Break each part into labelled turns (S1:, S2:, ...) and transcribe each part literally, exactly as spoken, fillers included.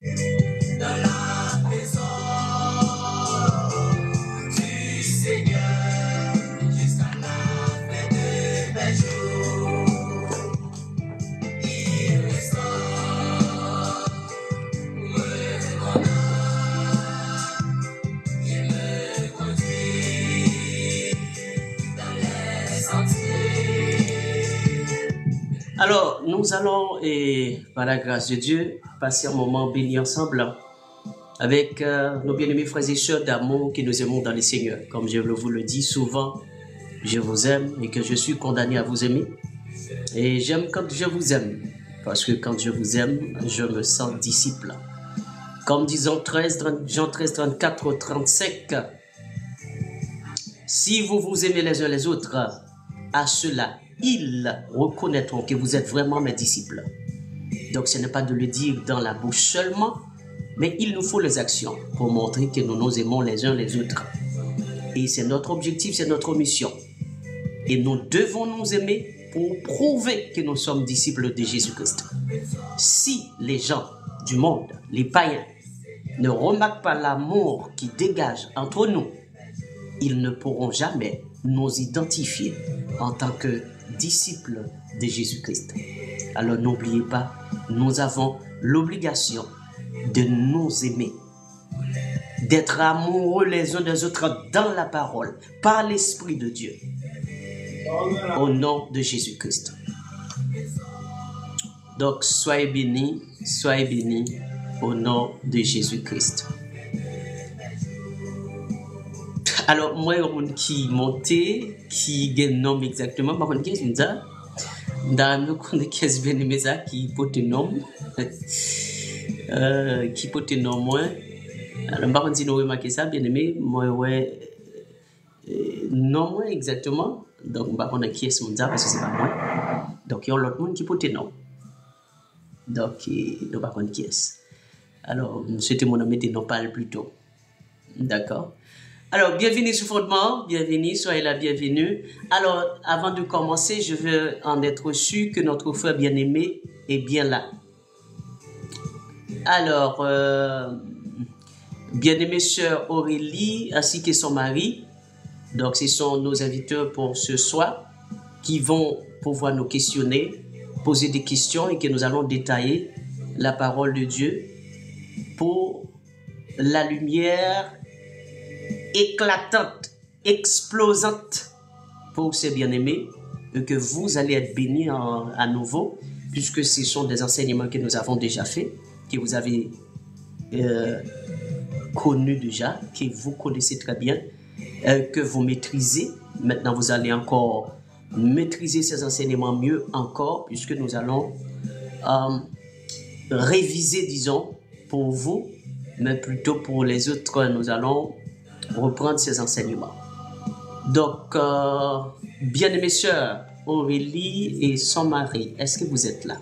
S1: Dans la maison du Seigneur jusqu'à la fin de mes jours. Il restaure mon âme, il me conduit dans les sentiers. Alors, nous allons, et par la grâce de Dieu, passer un moment béni ensemble avec euh, nos bien-aimés frères et sœurs d'amour que nous aimons dans le Seigneur. Comme je vous le dis souvent, je vous aime et que je suis condamné à vous aimer. Et j'aime quand je vous aime, parce que quand je vous aime, je me sens disciple. Comme disons treize, Jean treize, trente-quatre, trente-cinq, si vous vous aimez les uns les autres, à cela, ils reconnaîtront que vous êtes vraiment mes disciples. Donc ce n'est pas de le dire dans la bouche seulement, mais il nous faut les actions pour montrer que nous nous aimons les uns les autres. Et c'est notre objectif, c'est notre mission. Et nous devons nous aimer pour prouver que nous sommes disciples de Jésus-Christ. Si les gens du monde, les païens, ne remarquent pas l'amour qui dégage entre nous, ils ne pourront jamais nous identifier en tant que disciples de Jésus-Christ. Alors n'oubliez pas, nous avons l'obligation de nous aimer, d'être amoureux les uns des autres dans la parole, par l'Esprit de Dieu, au nom de Jésus-Christ. Donc soyez bénis, soyez bénis au nom de Jésus-Christ. Alors, moi, il qui monté, qui a un nom exactement, par contre, qu'est-ce que je dis? Dans le compte, qu'est-ce que je dis ça, qui porte un nom, qui porte un nom, moi. Alors, par contre, si nous remarquons ça, bien aimé, moi, ouais, non, moi, exactement. Donc, par contre, qui est-ce que je dis parce que c'est pas moi. Donc, il y a l'autre monde qui porte un nom. Donc, nous par contre, qui est-ce? Alors, c'était mon nom, mais non parle plutôt. D'accord? Alors, bienvenue sur Fondement, bienvenue, soyez la bienvenue. Alors, avant de commencer, je veux en être sûr que notre frère bien-aimé est bien là. Alors, euh, bien-aimée sœur Aurélie, ainsi que son mari, donc ce sont nos invités pour ce soir, qui vont pouvoir nous questionner, poser des questions et que nous allons détailler la parole de Dieu pour la lumière éclatante, explosante pour ces bien-aimés, et que vous allez être bénis en, à nouveau, puisque ce sont des enseignements que nous avons déjà faits, que vous avez euh, connus déjà, que vous connaissez très bien, euh, que vous maîtrisez. Maintenant, vous allez encore maîtriser ces enseignements mieux encore, puisque nous allons euh, réviser, disons, pour vous, mais plutôt pour les autres, nous allons reprendre ces enseignements. Donc, euh, bien-aimée sœur Aurélie et son mari, est-ce que vous êtes là?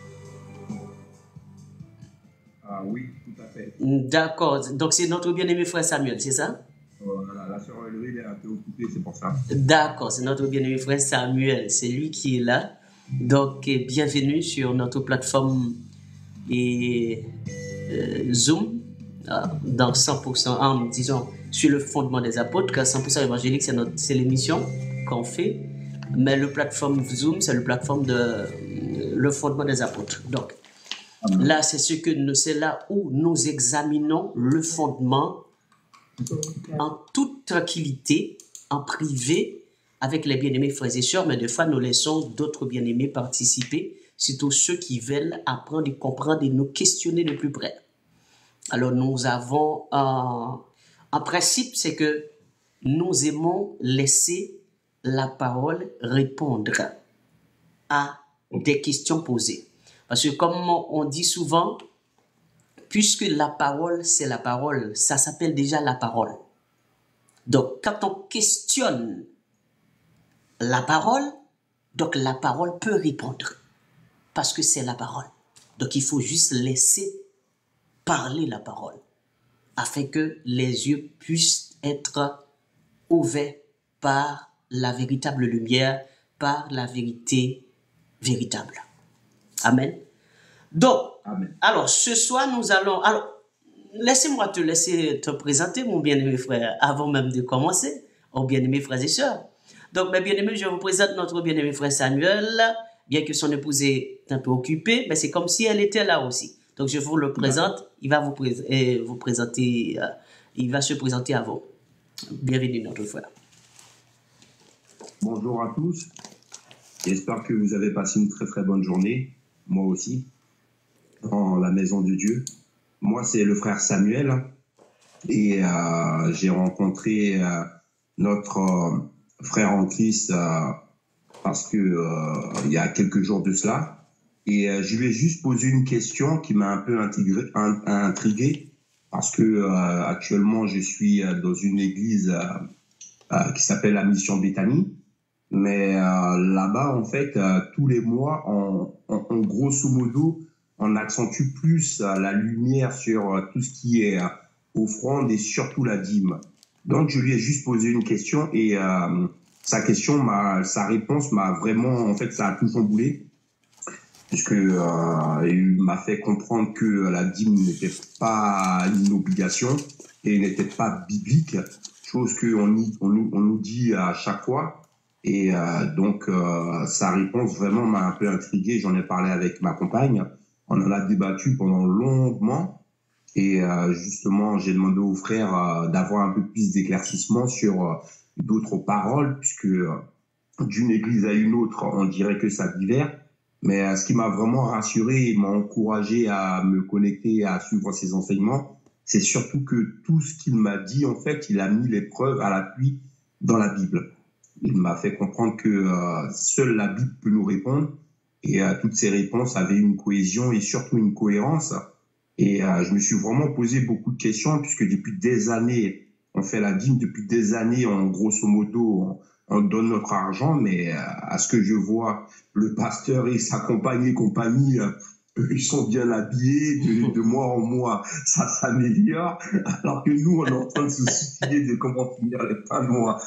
S2: Ah oui, tout à fait.
S1: D'accord. Donc, c'est notre bien-aimé frère Samuel, c'est ça?
S2: Euh, la, la sœur Aurélie est un peu occupée, c'est pour ça.
S1: D'accord, c'est notre bien-aimé frère Samuel, c'est lui qui est là. Donc, bienvenue sur notre plateforme et euh, Zoom, euh, dans cent pour cent, en disons, sur le fondement des apôtres, car cent pour cent évangélique, c'est, notre, c'est l'émission qu'on fait. Mais le plateforme Zoom, c'est le plateforme de euh, le fondement des apôtres. Donc, Amen. Là, c'est ce que nous, c'est là où nous examinons le fondement en toute tranquillité, en privé, avec les bien-aimés frères et sœurs, mais des fois, nous laissons d'autres bien-aimés participer, surtout ceux qui veulent apprendre et comprendre et nous questionner de plus près. Alors, nous avons un, un principe, c'est que nous aimons laisser la parole répondre à des questions posées. Parce que comme on dit souvent, puisque la parole, c'est la parole, ça s'appelle déjà la parole. Donc, quand on questionne la parole, donc la parole peut répondre. Parce que c'est la parole. Donc, il faut juste laisser parler la parole. Afin que les yeux puissent être ouverts par la véritable lumière, par la vérité véritable. Amen. Donc,
S2: Amen.
S1: alors, ce soir, nous allons... Alors, laissez-moi te laisser te présenter, mon bien-aimé frère, avant même de commencer, aux bien-aimés frères et sœurs. Donc, mes bien-aimés, je vous présente notre bien-aimé frère Samuel, bien que son épouse est un peu occupée, mais c'est comme si elle était là aussi. Donc, je vous le présente, il va vous, pré euh, vous présenter, euh, il va se présenter à vous. Bienvenue, notre frère.
S2: Bonjour à tous. J'espère que vous avez passé une très très bonne journée, moi aussi, dans la maison de Dieu. Moi, c'est le frère Samuel et euh, j'ai rencontré euh, notre euh, frère en Christ euh, parce que euh, il y a quelques jours de cela. Et euh, je lui ai juste posé une question qui m'a un peu intégré, un, intrigué parce que euh, actuellement je suis dans une église euh, euh, qui s'appelle la Mission Béthanie. Mais euh, là-bas, en fait, euh, tous les mois, on, on, on, grosso modo, on accentue plus euh, la lumière sur euh, tout ce qui est euh, offrande et surtout la dîme. Donc, je lui ai juste posé une question et euh, sa question, m'a, sa réponse m'a vraiment, en fait, ça a tout chamboulé. Puisque euh, il m'a fait comprendre que la dîme n'était pas une obligation et n'était pas biblique, chose qu'on on, on nous dit à chaque fois. Et euh, donc, euh, sa réponse vraiment m'a un peu intrigué. J'en ai parlé avec ma compagne. On en a débattu pendant longuement. Et euh, justement, j'ai demandé au frère euh, d'avoir un peu plus d'éclaircissement sur euh, d'autres paroles, puisque euh, d'une église à une autre, on dirait que ça diffère. Mais euh, ce qui m'a vraiment rassuré et m'a encouragé à me connecter et à suivre ses enseignements, c'est surtout que tout ce qu'il m'a dit, en fait, il a mis les preuves à l'appui dans la Bible. Il m'a fait comprendre que euh, seule la Bible peut nous répondre et euh, toutes ces réponses avaient une cohésion et surtout une cohérence. Et euh, je me suis vraiment posé beaucoup de questions puisque depuis des années, on fait la dîme, depuis des années, on, grosso modo, on, on donne notre argent, mais euh, à ce que je vois, le pasteur et sa compagne et compagnie, euh, ils sont bien habillés, de, de mois en mois, ça s'améliore, alors que nous, on est en train de se soucier de comment finir les fins de mois.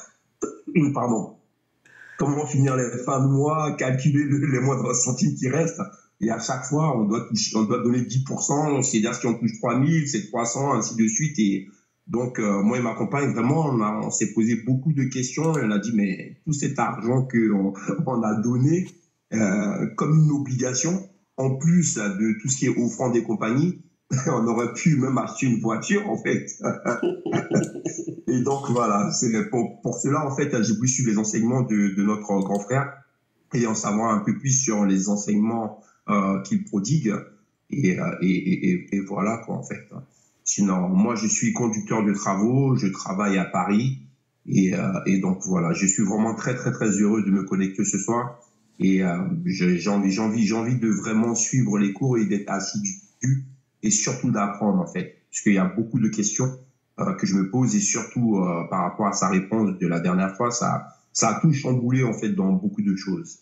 S2: Pardon. Comment finir les fins de mois, calculer le, les moindres centimes qui restent. Et à chaque fois, on doit, toucher, on doit donner dix pour cent. C'est-à-dire, si on touche trois mille, c'est trois cents, ainsi de suite. Et donc, euh, moi et ma compagne, vraiment, on, a, on s'est posé beaucoup de questions. Et on a dit, mais tout cet argent qu'on on a donné euh, comme une obligation, en plus de tout ce qui est offrande des compagnies, on aurait pu même acheter une voiture, en fait. Et donc, voilà, c'est pour, pour cela, en fait, j'ai voulu suivre les enseignements de, de notre grand frère et en savoir un peu plus sur les enseignements euh, qu'il prodigue. Et, et, et, et voilà, quoi, en fait. Sinon, moi, je suis conducteur de travaux, je travaille à Paris. Et, euh, et donc, voilà, je suis vraiment très, très, très heureux de me connecter ce soir. Et euh, j'ai envie, j'ai envie, j'ai envie de vraiment suivre les cours et d'être assidu et surtout d'apprendre, en fait. Parce qu'il y a beaucoup de questions euh, que je me pose et surtout euh, par rapport à sa réponse de la dernière fois, ça, ça a tout chamboulé, en fait, dans beaucoup de choses.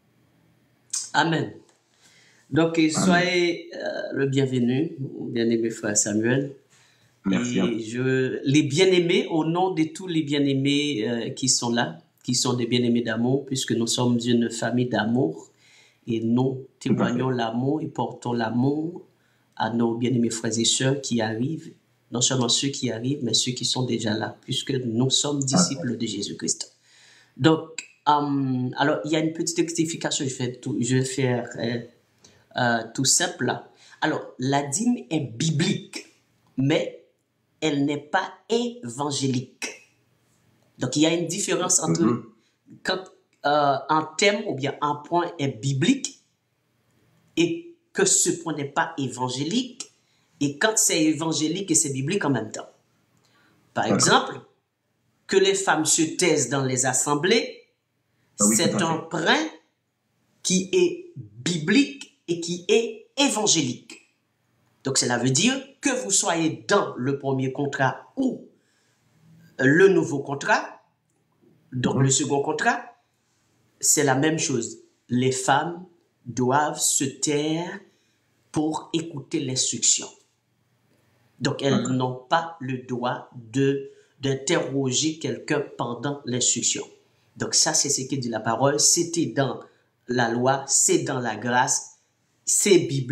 S1: Amen. Donc, Amen. Soyez euh, le bienvenu, bien-aimé frère Samuel.
S2: Merci.
S1: Et je, les bien-aimés, au nom de tous les bien-aimés euh, qui sont là, qui sont des bien-aimés d'amour, puisque nous sommes une famille d'amour et nous témoignons l'amour et portons l'amour à nos bien-aimés frères et sœurs qui arrivent, non seulement ceux qui arrivent, mais ceux qui sont déjà là, puisque nous sommes disciples de Jésus-Christ. Donc, um, alors, il y a une petite rectification, je vais, tout, je vais faire euh, euh, tout simple là. Alors, la dîme est biblique, mais elle n'est pas évangélique. Donc, il y a une différence entre mm-hmm. quand euh, un thème ou bien un point est biblique et que ce point n'est pas évangélique, et quand c'est évangélique et c'est biblique en même temps. Par okay. exemple, que les femmes se taisent dans les assemblées, ah oui, c'est un point qui est biblique et qui est évangélique. Donc cela veut dire que vous soyez dans le premier contrat ou le nouveau contrat, donc mmh. le second contrat, c'est la même chose. Les femmes doivent se taire pour écouter l'instruction. Donc, elles okay. n'ont pas le droit de, d'interroger quelqu'un pendant l'instruction. Donc, ça, c'est ce que dit la parole. C'était dans la loi, c'est dans la grâce, c'est biblique,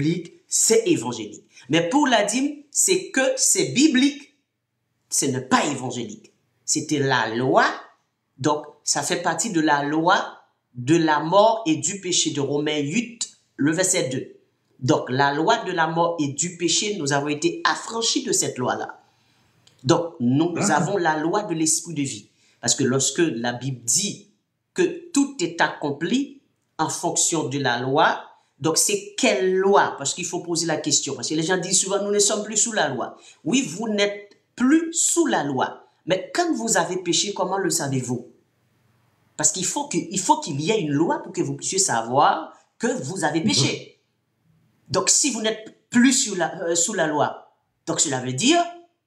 S1: c'est évangélique. Mais pour la dîme, c'est que c'est biblique, ce n'est pas évangélique. C'était la loi, donc ça fait partie de la loi de la mort et du péché de Romains huit, le verset deux. Donc la loi de la mort et du péché, nous avons été affranchis de cette loi-là. Donc nous
S2: D'accord.
S1: avons la loi de l'esprit de vie. Parce que lorsque la Bible dit que tout est accompli en fonction de la loi, donc c'est quelle loi? Parce qu'il faut poser la question. Parce que les gens disent souvent, nous ne sommes plus sous la loi. Oui, vous n'êtes plus sous la loi. Mais quand vous avez péché, comment le savez-vous? Parce qu'il faut que, il faut qu'il y ait une loi pour que vous puissiez savoir que vous avez péché. Donc si vous n'êtes plus sous la, euh, sous la loi, donc cela veut dire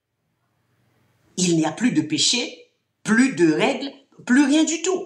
S1: il n'y a plus de péché, plus de règles, plus rien du tout.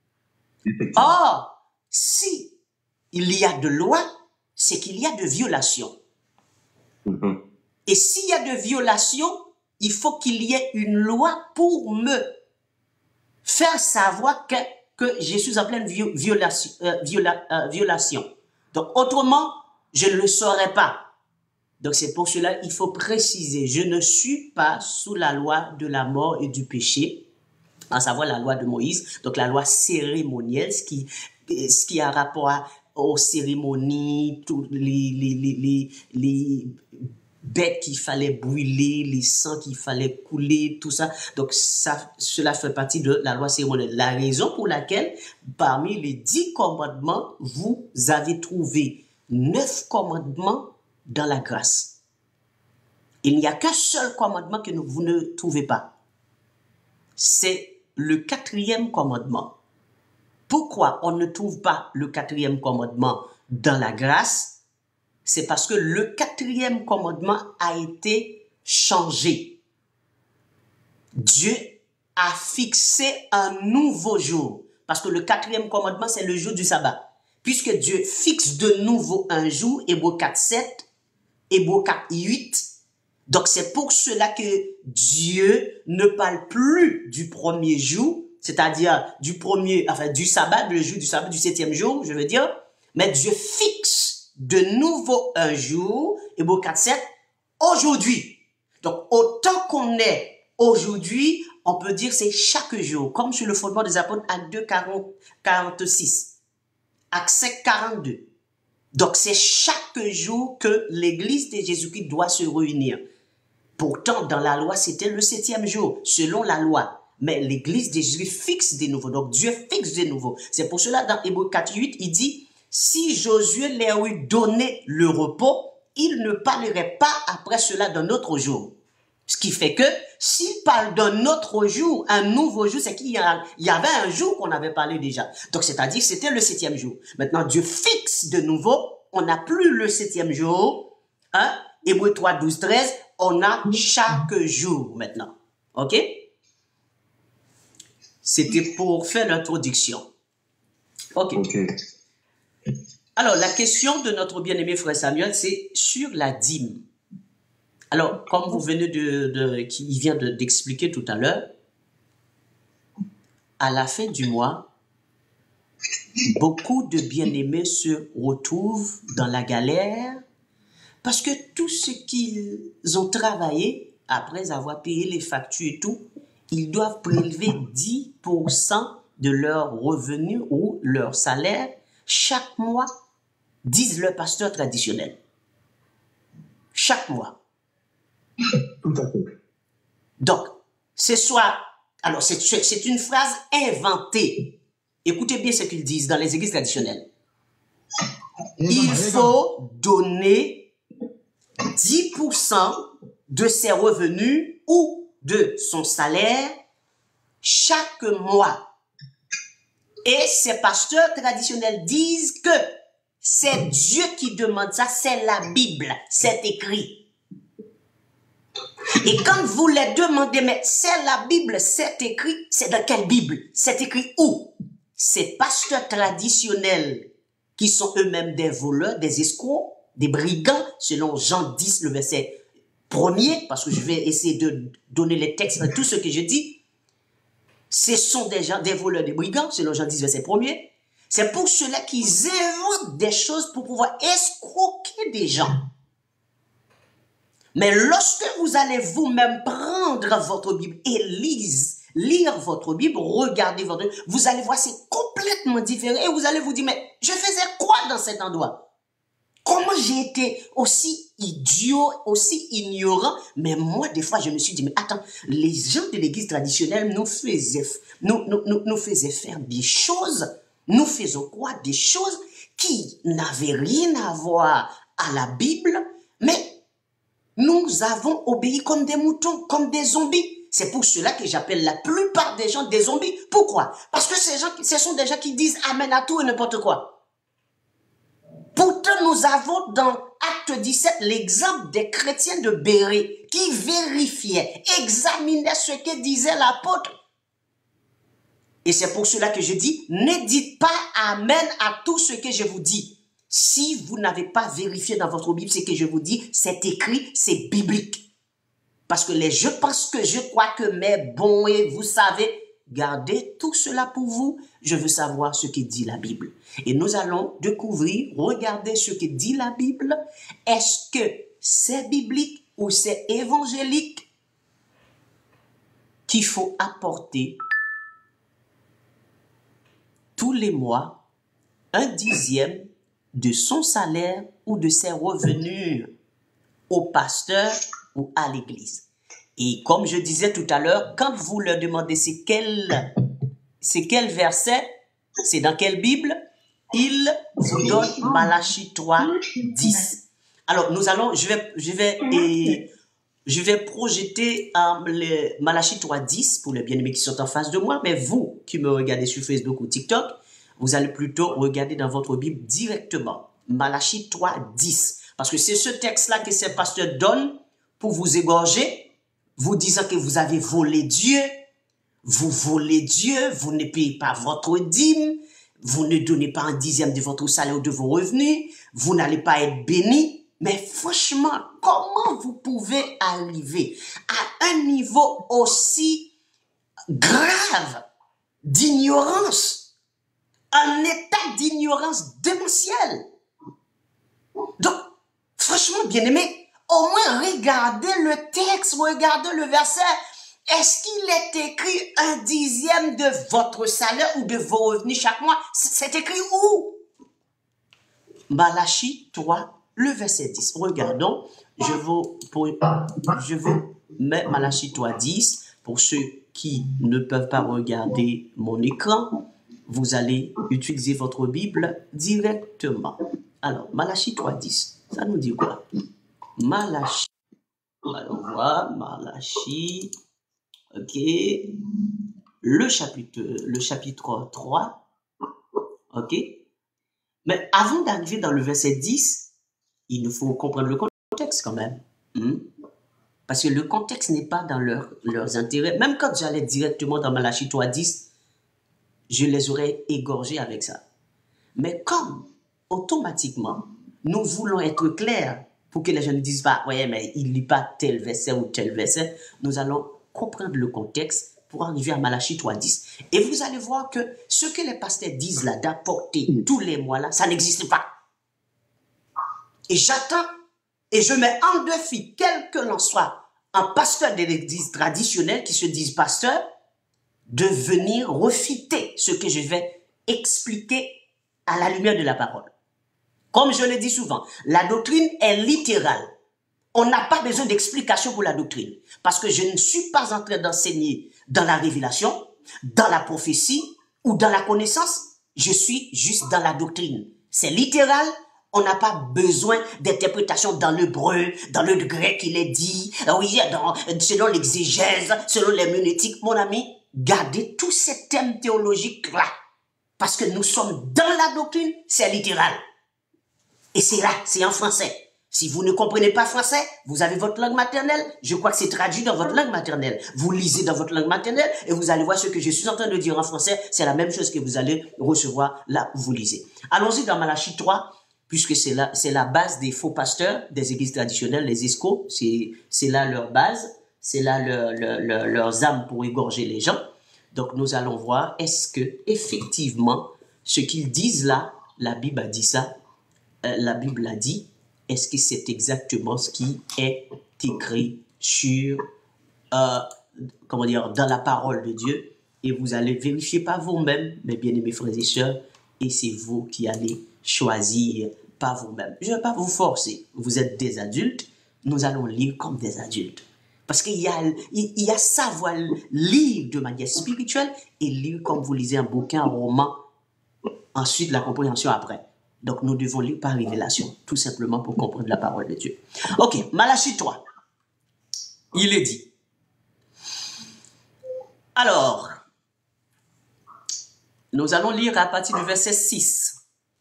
S1: Or, si il y a de loi, c'est qu'il y a de violation.
S2: Mhm.
S1: Et s'il y a de violation, il faut qu'il y ait une loi pour me faire savoir que, que je suis en pleine vio- violation, euh, viola- euh, violation. Donc, autrement, je ne le saurais pas. Donc, c'est pour cela qu'il faut préciser, je ne suis pas sous la loi de la mort et du péché, à savoir la loi de Moïse, donc la loi cérémonielle, ce qui, ce qui a rapport à, aux cérémonies, tous les, les, les, les, les bêtes qu'il fallait brûler, les sangs qu'il fallait couler, tout ça. Donc ça, cela fait partie de la loi cérémonielle. La raison pour laquelle, parmi les dix commandements, vous avez trouvé neuf commandements dans la grâce. Il n'y a qu'un seul commandement que vous ne trouvez pas. C'est le quatrième commandement. Pourquoi on ne trouve pas le quatrième commandement dans la grâce? C'est parce que le quatrième commandement a été changé. Dieu a fixé un nouveau jour. Parce que le quatrième commandement, c'est le jour du sabbat. Puisque Dieu fixe de nouveau un jour, Hébreux quatre, sept, Hébreux quatre, huit. Donc c'est pour cela que Dieu ne parle plus du premier jour, c'est-à-dire du premier, enfin du sabbat, le jour du sabbat, du septième jour, je veux dire, mais Dieu fixe de nouveau un jour, Hébreux quatre, sept, aujourd'hui. Donc autant qu'on est aujourd'hui, on peut dire c'est chaque jour, comme sur le fondement des apôtres, Actes deux, quarante, quarante-six, Actes cinq, quarante-deux. Donc c'est chaque jour que l'Église de Jésus-Christ doit se réunir. Pourtant, dans la loi, c'était le septième jour, selon la loi. Mais l'Église de Jésus fixe des nouveaux. Donc, Dieu fixe des nouveaux. C'est pour cela, dans Hébreux quatre, huit, il dit, si Josué leur eût donné le repos, il ne parlerait pas après cela d'un autre jour. Ce qui fait que, s'il parle d'un autre jour, un nouveau jour, c'est qu'il y, a, il y avait un jour qu'on avait parlé déjà. Donc, c'est-à-dire que c'était le septième jour. Maintenant, Dieu fixe de nouveau. On n'a plus le septième jour. Hein? Hébreux trois, douze, treize. On a chaque jour maintenant. OK? C'était pour faire l'introduction. OK.
S2: Ok.
S1: Alors, la question de notre bien-aimé frère Samuel, c'est sur la dîme. Alors, comme vous venez de, de qui vient de, d'expliquer tout à l'heure, à la fin du mois, beaucoup de bien-aimés se retrouvent dans la galère parce que tout ce qu'ils ont travaillé, après avoir payé les factures et tout, ils doivent prélever dix pour cent de leur revenu ou leur salaire chaque mois, disent leurs pasteurs traditionnels. Chaque mois.
S2: Tout à fait.
S1: Donc, c'est soit... Alors, c'est, c'est une phrase inventée. Écoutez bien ce qu'ils disent dans les églises traditionnelles. Il faut donner dix pour cent de ses revenus ou de son salaire chaque mois. Et ces pasteurs traditionnels disent que c'est Dieu qui demande ça, c'est la Bible, c'est écrit. Et quand vous les demandez, mais c'est la Bible, c'est écrit, c'est dans quelle Bible? C'est écrit où? Ces pasteurs traditionnels qui sont eux-mêmes des voleurs, des escrocs, des brigands, selon Jean dix, le verset premier, parce que je vais essayer de donner les textes, tout ce que je dis, ce sont des gens, des voleurs, des brigands, selon Jean dix, verset premier. C'est pour cela qu'ils inventent des choses pour pouvoir escroquer des gens. Mais lorsque vous allez vous-même prendre votre Bible et lise, lire votre Bible, regarder votre Bible, vous allez voir c'est complètement différent et vous allez vous dire, mais je faisais quoi dans cet endroit? Comment j'ai été aussi idiot, aussi ignorant? Mais moi, des fois, je me suis dit, mais attends, les gens de l'église traditionnelle nous faisaient, nous, nous, nous, nous faisaient faire des choses, nous faisons quoi? Des choses qui n'avaient rien à voir à la Bible, mais nous avons obéi comme des moutons, comme des zombies. C'est pour cela que j'appelle la plupart des gens des zombies. Pourquoi? Parce que ces gens, ce sont des gens qui disent amen à tout et n'importe quoi. Pourtant, nous avons dans Acte dix-sept l'exemple des chrétiens de Bérée qui vérifiaient, examinaient ce que disait l'apôtre. Et c'est pour cela que je dis, ne dites pas amen à tout ce que je vous dis. Si vous n'avez pas vérifié dans votre Bible ce que je vous dis, c'est écrit, c'est biblique. Parce que les je pense que je crois que mes bons et vous savez, gardez tout cela pour vous. Je veux savoir ce que dit la Bible. Et nous allons découvrir, regarder ce que dit la Bible. Est-ce que c'est biblique ou c'est évangélique qu'il faut apporter tous les mois un dixième de son salaire ou de ses revenus au pasteur ou à l'église. Et comme je disais tout à l'heure, quand vous leur demandez c'est quel, c'est quel verset, c'est dans quelle Bible, ils vous donnent Malachie trois, dix. Alors nous allons, je vais, je vais, et, je vais projeter um, le Malachie trois, dix pour les bien-aimés qui sont en face de moi, mais vous qui me regardez sur Facebook ou TikTok, vous allez plutôt regarder dans votre Bible directement. Malachie trois, dix. Parce que c'est ce texte-là que ces pasteurs donnent pour vous égorger, vous disant que vous avez volé Dieu, vous volez Dieu, vous ne payez pas votre dîme, vous ne donnez pas un dixième de votre salaire ou de vos revenus, vous n'allez pas être béni. Mais franchement, comment vous pouvez arriver à un niveau aussi grave d'ignorance, un état d'ignorance démentielle? Donc, franchement, bien-aimé, au moins regardez le texte, regardez le verset. Est-ce qu'il est écrit un dixième de votre salaire ou de vos revenus chaque mois? C'est écrit où? Malachie trois, le verset dix. Regardons, je vous, pour, je vous mets Malachie trois, dix. Pour ceux qui ne peuvent pas regarder mon écran, vous allez utiliser votre Bible directement. Alors, Malachie trois, dix, ça nous dit quoi? Malachie, alors voilà, Malachie, ok, le chapitre, le chapitre trois, ok. Mais avant d'arriver dans le verset dix, il nous faut comprendre le contexte quand même. Hmm? Parce que le contexte n'est pas dans leur, leurs intérêts. Même quand j'allais directement dans Malachie trois, dix, je les aurais égorgés avec ça. Mais comme automatiquement, nous voulons être clairs pour que les gens ne disent pas, ouais, mais il ne lit pas tel verset ou tel verset, nous allons comprendre le contexte pour arriver à Malachie trois, dix. Et vous allez voir que ce que les pasteurs disent là, d'apporter tous les mois là, ça n'existe pas. Et j'attends et je mets en défi, quel que l'on soit, un pasteur de l'église traditionnelle qui se dise pasteur, de venir refiter ce que je vais expliquer à la lumière de la parole. Comme je le dis souvent, la doctrine est littérale. On n'a pas besoin d'explication pour la doctrine. Parce que je ne suis pas en train d'enseigner dans la révélation, dans la prophétie ou dans la connaissance. Je suis juste dans la doctrine. C'est littéral. On n'a pas besoin d'interprétation dans l'hébreu, dans le grec, il est dit, oui, dans, selon l'exégèse, selon l'herméneutique. Mon ami, gardez tous ces thèmes théologiques-là. Parce que nous sommes dans la doctrine, c'est littéral. Et c'est là, c'est en français. Si vous ne comprenez pas français, vous avez votre langue maternelle. Je crois que c'est traduit dans votre langue maternelle. Vous lisez dans votre langue maternelle et vous allez voir ce que je suis en train de dire en français. C'est la même chose que vous allez recevoir là où vous lisez. Allons-y dans Malachie trois, puisque c'est la, c'est la base des faux pasteurs des églises traditionnelles, les escrocs. C'est, c'est là leur base. C'est là leur, leur, leur, leurs âmes pour égorger les gens. Donc nous allons voir, est-ce que effectivement ce qu'ils disent là, la Bible a dit ça, euh, la Bible a dit, est-ce que c'est exactement ce qui est écrit sur, euh, comment dire, dans la parole de Dieu. Et vous allez vérifier par vous-même, mes bien-aimés frères et sœurs, et c'est vous qui allez choisir par vous-même. Je ne vais pas vous forcer. Vous êtes des adultes, nous allons lire comme des adultes. Parce qu'il y a, il y a savoir lire de manière spirituelle et lire comme vous lisez un bouquin, un roman, ensuite la compréhension après. Donc nous devons lire par révélation, tout simplement pour comprendre la parole de Dieu. Ok, Malachie trois. Il est dit. Alors, nous allons lire à partir du verset six.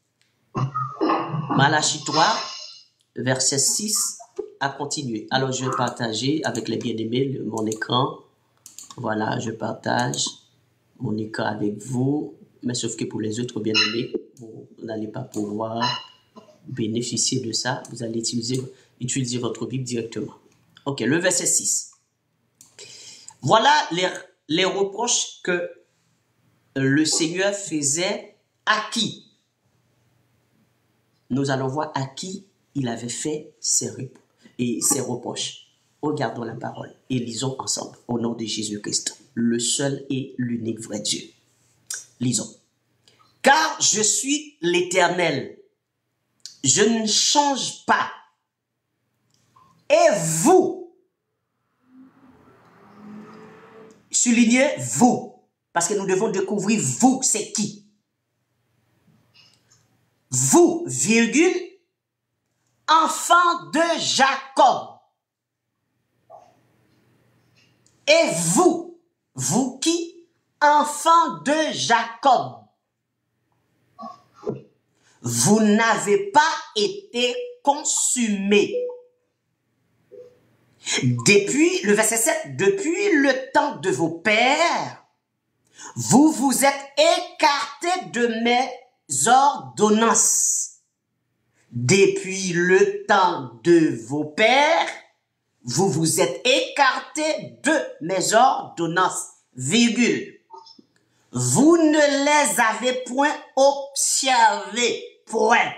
S1: Malachie trois, verset six, à continuer. Alors, je vais partager avec les bien-aimés mon écran. Voilà, je partage mon écran avec vous. Mais sauf que pour les autres bien-aimés, vous n'allez pas pouvoir bénéficier de ça. Vous allez utiliser, utiliser votre Bible directement. Ok, le verset six. Voilà les, les reproches que le Seigneur faisait à qui? Nous allons voir à qui il avait fait ses, et ses reproches. Regardons la parole et lisons ensemble au nom de Jésus-Christ, le seul et l'unique vrai Dieu. Lisons. Car je suis l'Éternel, je ne change pas. Et vous, soulignez vous. Parce que nous devons découvrir vous, c'est qui. Vous, virgule, enfant de Jacob. Et vous, vous qui, enfant de Jacob. Vous n'avez pas été consumés. Depuis, le verset sept, depuis le temps de vos pères, vous vous êtes écartés de mes ordonnances. Depuis le temps de vos pères, vous vous êtes écartés de mes ordonnances, virgule. Vous ne les avez point observées, point.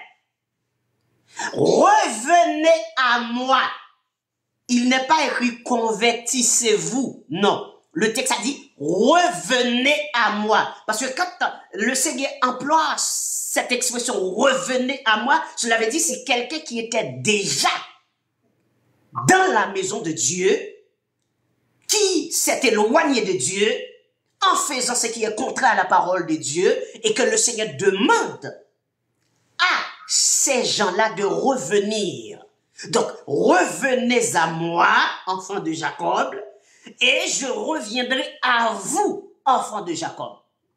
S1: Revenez à moi. Il n'est pas écrit convertissez-vous, non. Le texte a dit revenez à moi. Parce que quand le Seigneur emploie cette expression revenez à moi, cela veut dire c'est quelqu'un qui était déjà dans la maison de Dieu, qui s'est éloigné de Dieu en faisant ce qui est contraire à la parole de Dieu et que le Seigneur demande à ces gens-là de revenir. Donc, revenez à moi, enfants de Jacob, et je reviendrai à vous, enfants de Jacob.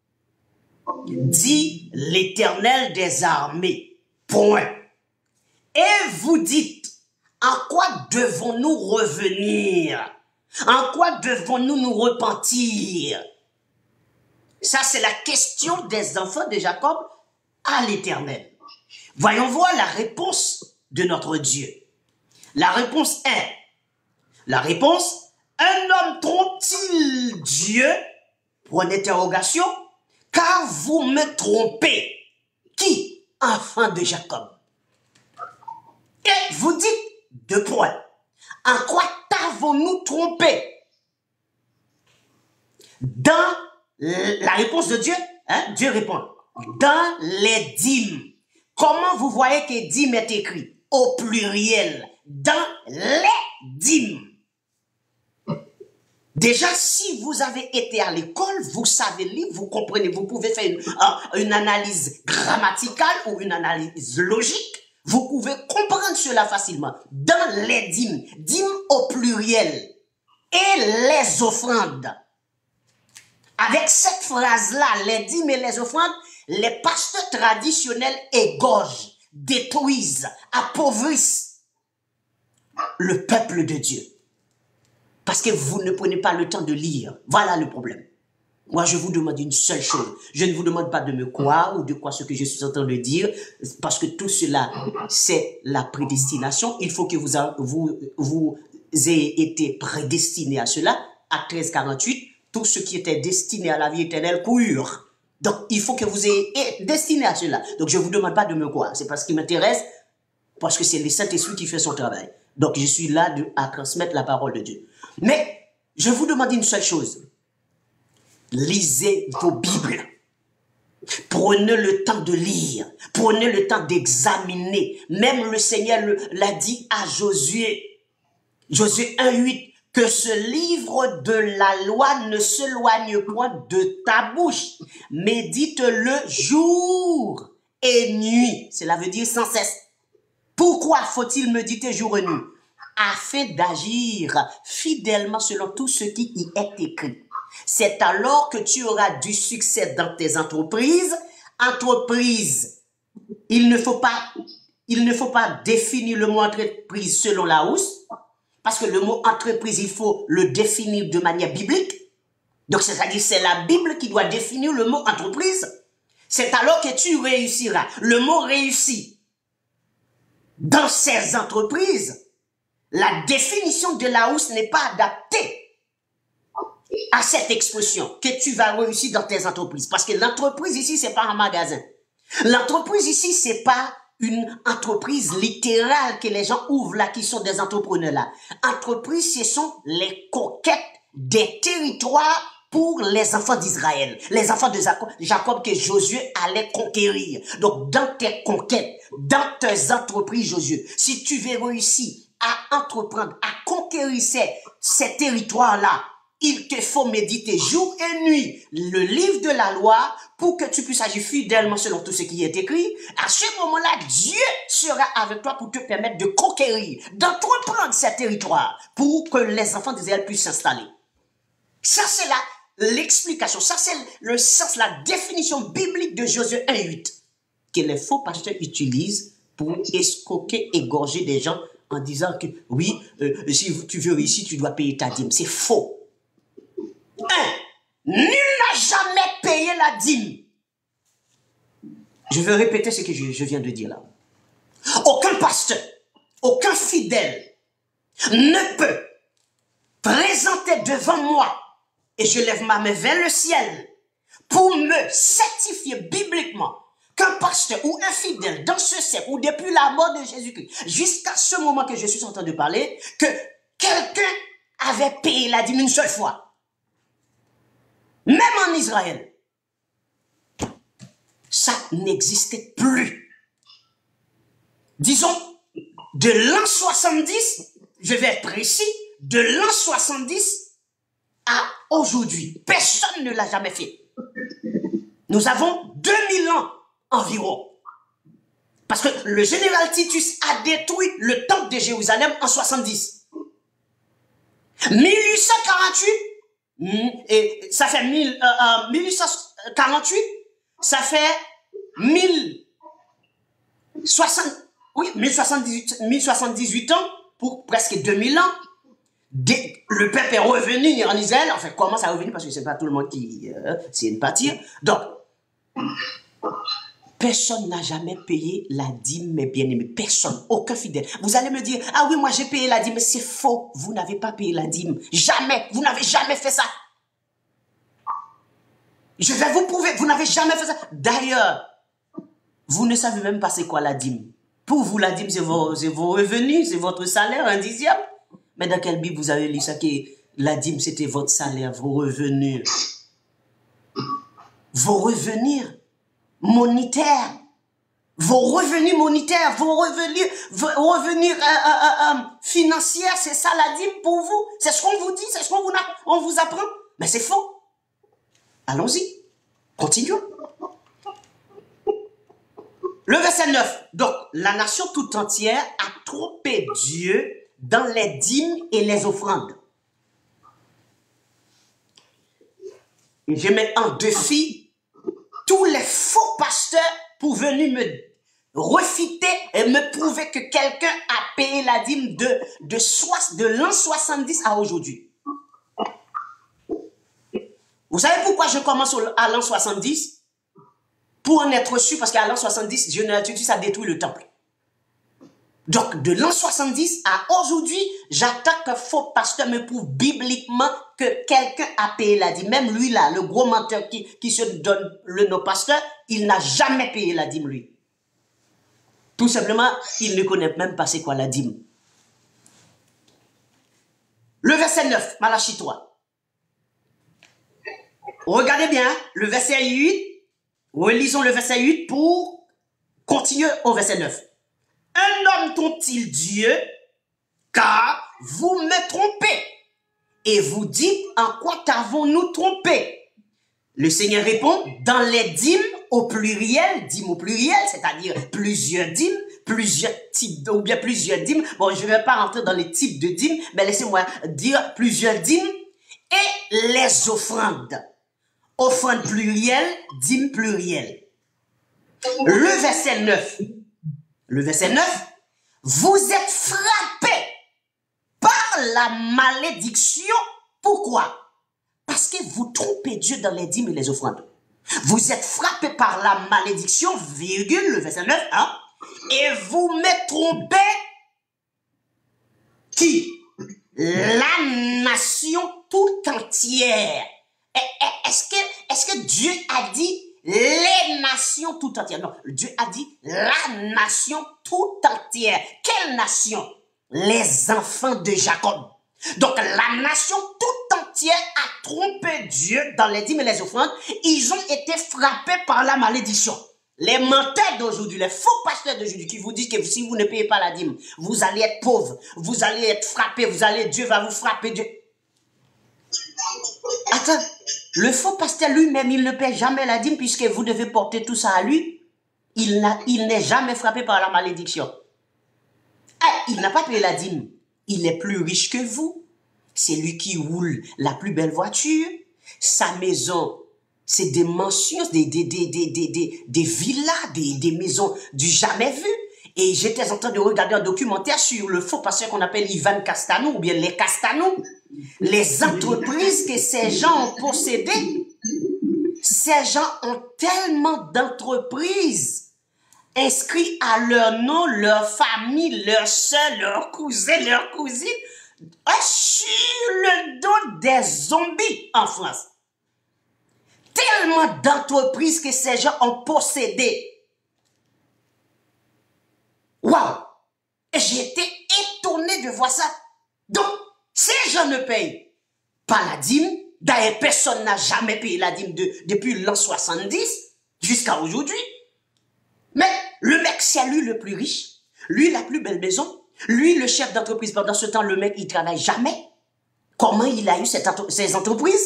S1: Dit l'Éternel des armées. Point. Et vous dites, en quoi devons-nous revenir? En quoi devons-nous nous repentir? Ça, c'est la question des enfants de Jacob à l'Éternel. Voyons voir la réponse de notre Dieu. La réponse est, la réponse, un homme trompe-t-il Dieu? Point d'interrogation, car vous me trompez. Qui? Enfant de Jacob. Et vous dites, deux points, en quoi t'avons-nous trompé? Dans la réponse de Dieu, hein, Dieu répond, dans les dîmes. Comment vous voyez que dîmes est écrit? Au pluriel. Dans les dîmes. Déjà, si vous avez été à l'école, vous savez lire, vous comprenez, vous pouvez faire une, euh, une analyse grammaticale ou une analyse logique. Vous pouvez comprendre cela facilement. Dans les dîmes, dîmes au pluriel et les offrandes. Avec cette phrase-là, les dîmes et les offrandes, les pasteurs traditionnels égorgent, détruisent, appauvrissent le peuple de Dieu. Parce que vous ne prenez pas le temps de lire. Voilà le problème. Moi, je vous demande une seule chose. Je ne vous demande pas de me croire ou de croire ce que je suis en train de dire, parce que tout cela, c'est la prédestination. Il faut que vous, vous, vous ayez été prédestiné à cela. Acte treize, quarante-huit, tout ce qui était destiné à la vie éternelle courent. Donc, il faut que vous ayez été destiné à cela. Donc, je ne vous demande pas de me croire. C'est parce qu'il m'intéresse, parce que c'est le Saint-Esprit qui fait son travail. Donc, je suis là de, à transmettre la parole de Dieu. Mais, je vous demande une seule chose. Lisez vos Bibles. Prenez le temps de lire. Prenez le temps d'examiner. Même le Seigneur l'a dit à Josué. Josué un huit. Que ce livre de la loi ne s'éloigne point de ta bouche. Médite-le jour et nuit. Cela veut dire sans cesse. Pourquoi faut-il méditer jour et nuit? Afin d'agir fidèlement selon tout ce qui y est écrit. C'est alors que tu auras du succès dans tes entreprises. Entreprise, il ne faut pas, il ne faut pas définir le mot entreprise selon la housse. Parce que le mot entreprise, il faut le définir de manière biblique. Donc, c'est-à-dire, c'est la Bible qui doit définir le mot entreprise. C'est alors que tu réussiras. Le mot réussi. Dans ces entreprises, la définition de la housse n'est pas adaptée à cette expression que tu vas réussir dans tes entreprises. Parce que l'entreprise ici, c'est pas un magasin. L'entreprise ici, c'est pas une entreprise littérale que les gens ouvrent là, qui sont des entrepreneurs là. Entreprise, ce sont les conquêtes des territoires pour les enfants d'Israël. Les enfants de Jacob que Josué allait conquérir. Donc, dans tes conquêtes, dans tes entreprises, Josué, si tu veux réussir à entreprendre, à conquérir ces, ces territoires-là, il te faut méditer jour et nuit le livre de la loi pour que tu puisses agir fidèlement selon tout ce qui est écrit. À ce moment-là, Dieu sera avec toi pour te permettre de conquérir, d'entreprendre ces territoires pour que les enfants d'Israël puissent s'installer. Ça, c'est l'explication. Ça, c'est le sens, la définition biblique de Josué un huit que les faux pasteurs utilisent pour escroquer, égorger des gens en disant que oui, euh, si tu veux réussir, tu dois payer ta dîme. C'est faux. Un, nul n'a jamais payé la dîme. Je vais répéter ce que je, je viens de dire là. Aucun pasteur, aucun fidèle ne peut présenter devant moi, et je lève ma main vers le ciel, pour me certifier bibliquement qu'un pasteur ou un fidèle dans ce siècle ou depuis la mort de Jésus-Christ, jusqu'à ce moment que je suis en train de parler, que quelqu'un avait payé la dîme une seule fois. Même en Israël, ça n'existait plus. Disons, de l'an soixante-dix, je vais être précis, de l'an soixante-dix à aujourd'hui, personne ne l'a jamais fait. Nous avons deux mille ans environ. Parce que le général Titus a détruit le temple de Jérusalem en soixante-dix. mille huit cent quarante-huit, et ça fait mille, euh, euh, mille huit cent quarante-huit, ça fait mille soixante, oui, mille soixante-dix-huit, mille soixante-dix-huit ans pour presque deux mille ans. Dès, le peuple est revenu en Israël, enfin commence à revenir parce que c'est pas tout le monde qui euh, c'est une partie. Donc, personne n'a jamais payé la dîme, mes bien-aimés. Personne, aucun fidèle. Vous allez me dire, ah oui, moi j'ai payé la dîme, mais c'est faux. Vous n'avez pas payé la dîme. Jamais. Vous n'avez jamais fait ça. Je vais vous prouver, vous n'avez jamais fait ça. D'ailleurs, vous ne savez même pas c'est quoi la dîme. Pour vous, la dîme, c'est vos, vos revenus, c'est votre salaire, un dixième. Mais dans quelle Bible vous avez lu ça que la dîme, c'était votre salaire, vos revenus. Vos revenus monétaires. Vos revenus monétaires, vos revenus, vos revenus euh, euh, euh, financiers, c'est ça la dîme pour vous. C'est ce qu'on vous dit, c'est ce qu'on vous, on vous apprend. Mais c'est faux. Allons-y. Continuons. Le verset neuf. Donc, la nation tout entière a trompé Dieu dans les dîmes et les offrandes. Et je mets en défi tous les faux pasteurs pour venir me refiter et me prouver que quelqu'un a payé la dîme de, de, de, de l'an soixante-dix à aujourd'hui. Vous savez pourquoi je commence à l'an soixante-dix? Pour en être sûr, parce qu'à l'an soixante-dix, Dieu n'a dit ça détruit le temple. Donc, de l'an soixante-dix à aujourd'hui, j'attends qu'un faux pasteur me prouve bibliquement que quelqu'un a payé la dîme. Même lui, là, le gros menteur qui, qui se donne le nom pasteur, il n'a jamais payé la dîme, lui. Tout simplement, il ne connaît même pas c'est quoi la dîme. verset neuf, Malachie trois. Regardez bien, le verset huit, relisons le verset huit pour continuer au verset neuf. Un homme trompe-t-il Dieu, car vous me trompez, et vous dites en quoi t'avons-nous trompé? Le Seigneur répond, dans les dîmes au pluriel, dîmes au pluriel, c'est-à-dire plusieurs dîmes, plusieurs types, ou bien plusieurs dîmes. Bon, je ne vais pas rentrer dans les types de dîmes, mais laissez-moi dire plusieurs dîmes et les offrandes. Offrande plurielle, dîme pluriel. Le verset neuf. Le verset neuf. Vous êtes frappés par la malédiction. Pourquoi? Parce que vous trompez Dieu dans les dîmes et les offrandes. Vous êtes frappés par la malédiction, virgule, le verset neuf, hein, et vous me trompez qui? La nation tout entière. Est-ce que, est-ce que Dieu a dit les nations tout entières? Non, Dieu a dit la nation tout entière. Quelle nation? Les enfants de Jacob. Donc la nation tout entière a trompé Dieu dans les dîmes et les offrandes. Ils ont été frappés par la malédiction. Les menteurs d'aujourd'hui, les faux pasteurs d'aujourd'hui qui vous disent que si vous ne payez pas la dîme, vous allez être pauvre, vous allez être frappé, vous allez, Dieu va vous frapper. Dieu. Attends, le faux pasteur lui-même, il ne paie jamais la dîme puisque vous devez porter tout ça à lui. Il n'a, il n'est jamais frappé par la malédiction. Eh, il n'a pas payé la dîme. Il est plus riche que vous. C'est lui qui roule la plus belle voiture. Sa maison, c'est des mansions, des, des, des, des, des, des, des villas, des, des maisons du jamais vu. Et j'étais en train de regarder un documentaire sur le faux pasteur qu'on appelle Ivan Castanou, ou bien les Castanou. Les entreprises que ces gens ont possédées. Ces gens ont tellement d'entreprises inscrits à leur nom, leur famille, leurs soeurs, leurs cousins, leurs cousines, sur le dos des zombies en France. Tellement d'entreprises que ces gens ont possédées. Waouh! J'ai été étonné de voir ça. Donc, ces gens ne payent pas la dîme. D'ailleurs, personne n'a jamais payé la dîme de, depuis l'an soixante-dix jusqu'à aujourd'hui. Mais le mec, c'est lui le plus riche, lui la plus belle maison, lui le chef d'entreprise. Pendant ce temps, le mec, il travaille jamais. Comment il a eu cette, ces entreprises?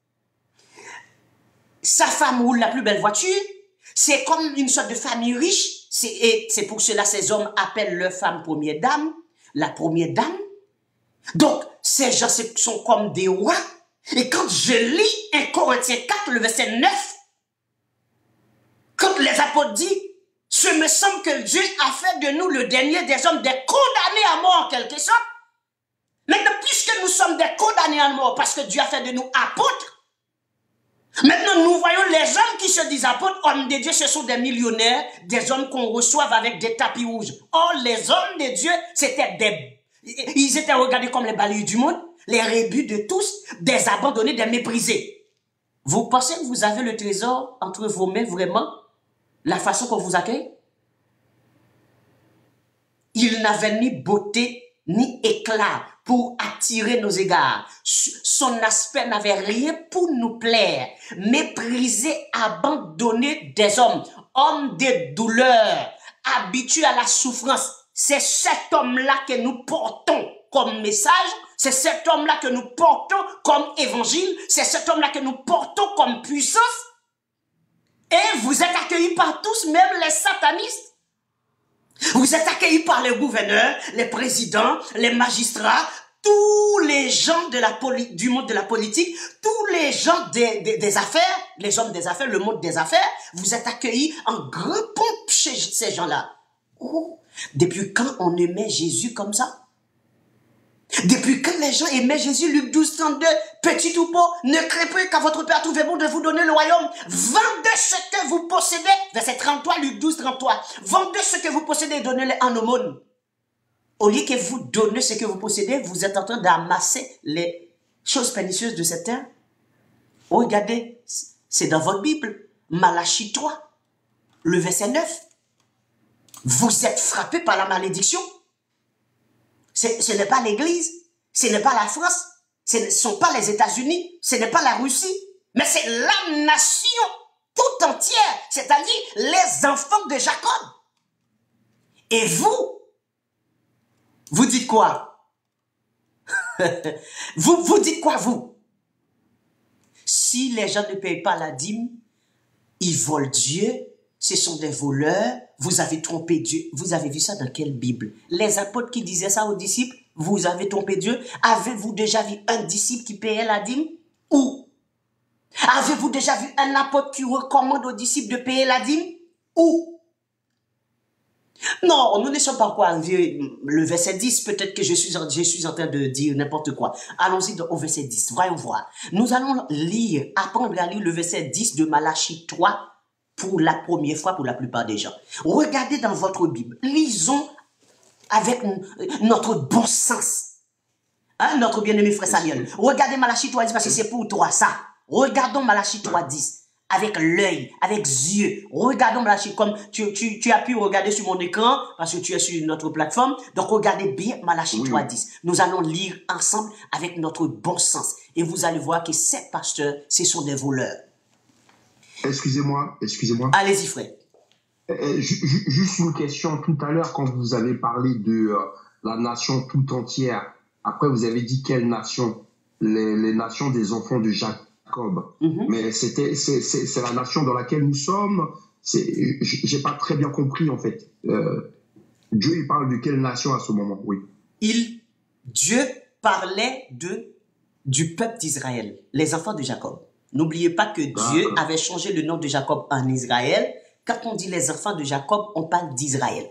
S1: Sa femme roule la plus belle voiture. C'est comme une sorte de famille riche. Et c'est pour cela que ces hommes appellent leur femme première dame, la première dame. Donc, ces gens sont comme des rois. Et quand je lis un Corinthiens quatre, le verset neuf, quand les apôtres disent, ce me semble que Dieu a fait de nous le dernier des hommes, des condamnés à mort en quelque sorte. Maintenant, puisque nous sommes des condamnés à mort parce que Dieu a fait de nous apôtres, maintenant nous voyons les hommes qui se disent apôtres, hommes de Dieu, ce sont des millionnaires, des hommes qu'on reçoit avec des tapis rouges. Or, les hommes de Dieu, c'était des... Ils étaient regardés comme les balayeurs du monde, les rébus de tous, des abandonnés, des méprisés. Vous pensez que vous avez le trésor entre vos mains vraiment? La façon qu'on vous accueille? Il n'avait ni beauté ni éclat pour attirer nos égards. Son aspect n'avait rien pour nous plaire. Méprisé, abandonné des hommes, homme de douleur, habitué à la souffrance. C'est cet homme-là que nous portons comme message. C'est cet homme-là que nous portons comme évangile. C'est cet homme-là que nous portons comme puissance. Et vous êtes accueillis par tous, même les satanistes. Vous êtes accueillis par les gouverneurs, les présidents, les magistrats, tous les gens de la du monde de la politique, tous les gens des, des, des affaires, les hommes des affaires, le monde des affaires. Vous êtes accueillis en grand pompe chez ces gens-là. Oh, depuis quand on aimait Jésus comme ça? Depuis quand les gens aimaient Jésus? Luc douze, trente-deux, petit troupeau, ne crépez qu'à votre Père trouvé bon de vous donner le royaume. Vendez ce que vous possédez. Verset trente-trois, Luc douze, trente-trois. Vendez ce que vous possédez et donnez-le en aumône. Au lieu que vous donnez ce que vous possédez, vous êtes en train d'amasser les choses pernicieuses de cette terre. Oh, regardez, c'est dans votre Bible, Malachie trois, le verset neuf. Vous êtes frappés par la malédiction. Ce n'est pas l'Église, ce n'est pas la France, Ce ne sont pas les États-Unis, ce n'est pas la Russie, mais c'est la nation tout entière, c'est-à-dire les enfants de Jacob. Et vous, vous dites quoi? vous, vous dites quoi, vous? Si les gens ne payent pas la dîme, ils volent Dieu, ce sont des voleurs, vous avez trompé Dieu. Vous avez vu ça dans quelle Bible? Les apôtres qui disaient ça aux disciples, vous avez trompé Dieu. Avez-vous déjà vu un disciple qui payait la dîme? Où? Avez-vous déjà vu un apôtre qui recommande aux disciples de payer la dîme? Où? Non, nous ne sommes pas encore arrivés le verset dix. Peut-être que je suis, je suis en train de dire n'importe quoi. Allons-y au verset dix. Voyons voir. Nous allons lire, apprendre à lire le verset dix de Malachie trois pour la première fois pour la plupart des gens. Regardez dans votre Bible. Lisons avec notre bon sens. Hein, notre bien-aimé frère Samuel. Regardez Malachie trois dix parce que c'est pour toi ça. Regardons Malachie trois dix. Avec l'œil, avec yeux. Regardons Malachie comme tu, tu, tu as pu regarder sur mon écran parce que tu es sur notre plateforme. Donc regardez bien Malachie
S2: Oui.
S1: trois dix. Nous allons lire ensemble avec notre bon sens. Et vous allez voir que ces pasteurs, ce sont des voleurs.
S2: Excusez-moi, excusez-moi.
S1: Allez-y frère.
S2: Euh, ju- ju- juste une question. Tout à l'heure, quand vous avez parlé de euh, la nation tout entière, après vous avez dit quelle nation? Les, les nations des enfants de Jacob.
S1: Mm-hmm.
S2: Mais c'était c'est c'est c'est la nation dans laquelle nous sommes. C'est j- j'ai pas très bien compris en fait. Euh, Dieu il parle de quelle nation à ce moment? Oui.
S1: Il, Dieu parlait de, du peuple d'Israël, les enfants de Jacob. N'oubliez pas que Dieu
S2: D'accord.
S1: avait changé le nom de Jacob en Israël. Quand on dit les enfants de Jacob, on parle d'Israël.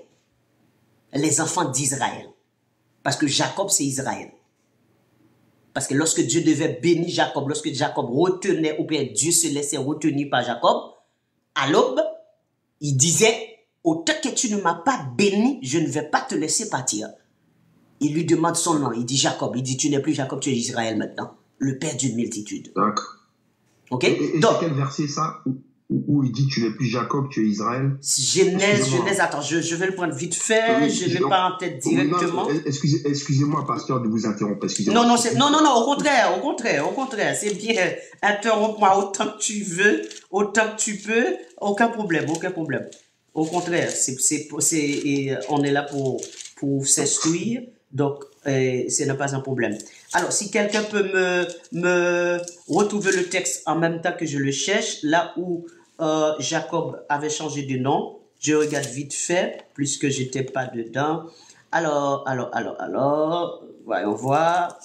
S1: Les enfants d'Israël. Parce que Jacob, c'est Israël. Parce que lorsque Dieu devait bénir Jacob, lorsque Jacob retenait, ou bien Dieu se laissait retenir par Jacob, à l'aube, il disait, autant que tu ne m'as pas béni, je ne vais pas te laisser partir. Il lui demande son nom, il dit Jacob, il dit tu n'es plus Jacob, tu es Israël maintenant, le père d'une multitude.
S2: D'accord.
S1: Ok?
S2: Et, et, et
S1: Donc,
S2: c'est quel verset ça où, où, où il dit tu n'es plus Jacob, tu es Israël?
S1: Genèse,
S2: Excusez-moi.
S1: Genèse, attends, je, je vais le prendre vite fait,
S2: Oui,
S1: je ne l'ai
S2: non.
S1: pas en tête
S2: Oui, non,
S1: directement.
S2: excusez, excusez-moi, pasteur, de vous interrompre. Excusez-moi.
S1: Non, non, c'est, non, non, non, au contraire, au contraire, au contraire, c'est bien, interromps-moi autant que tu veux, autant que tu peux, aucun problème, aucun problème. Au contraire, c'est, c'est, c'est, et on est là pour, pour s'instruire, donc euh, ce n'est pas un problème. Alors, si quelqu'un peut me, me retrouver le texte en même temps que je le cherche, là où euh, Jacob avait changé de nom, je regarde vite fait, puisque j'étais pas dedans. Alors, alors, alors, alors, voyons voir.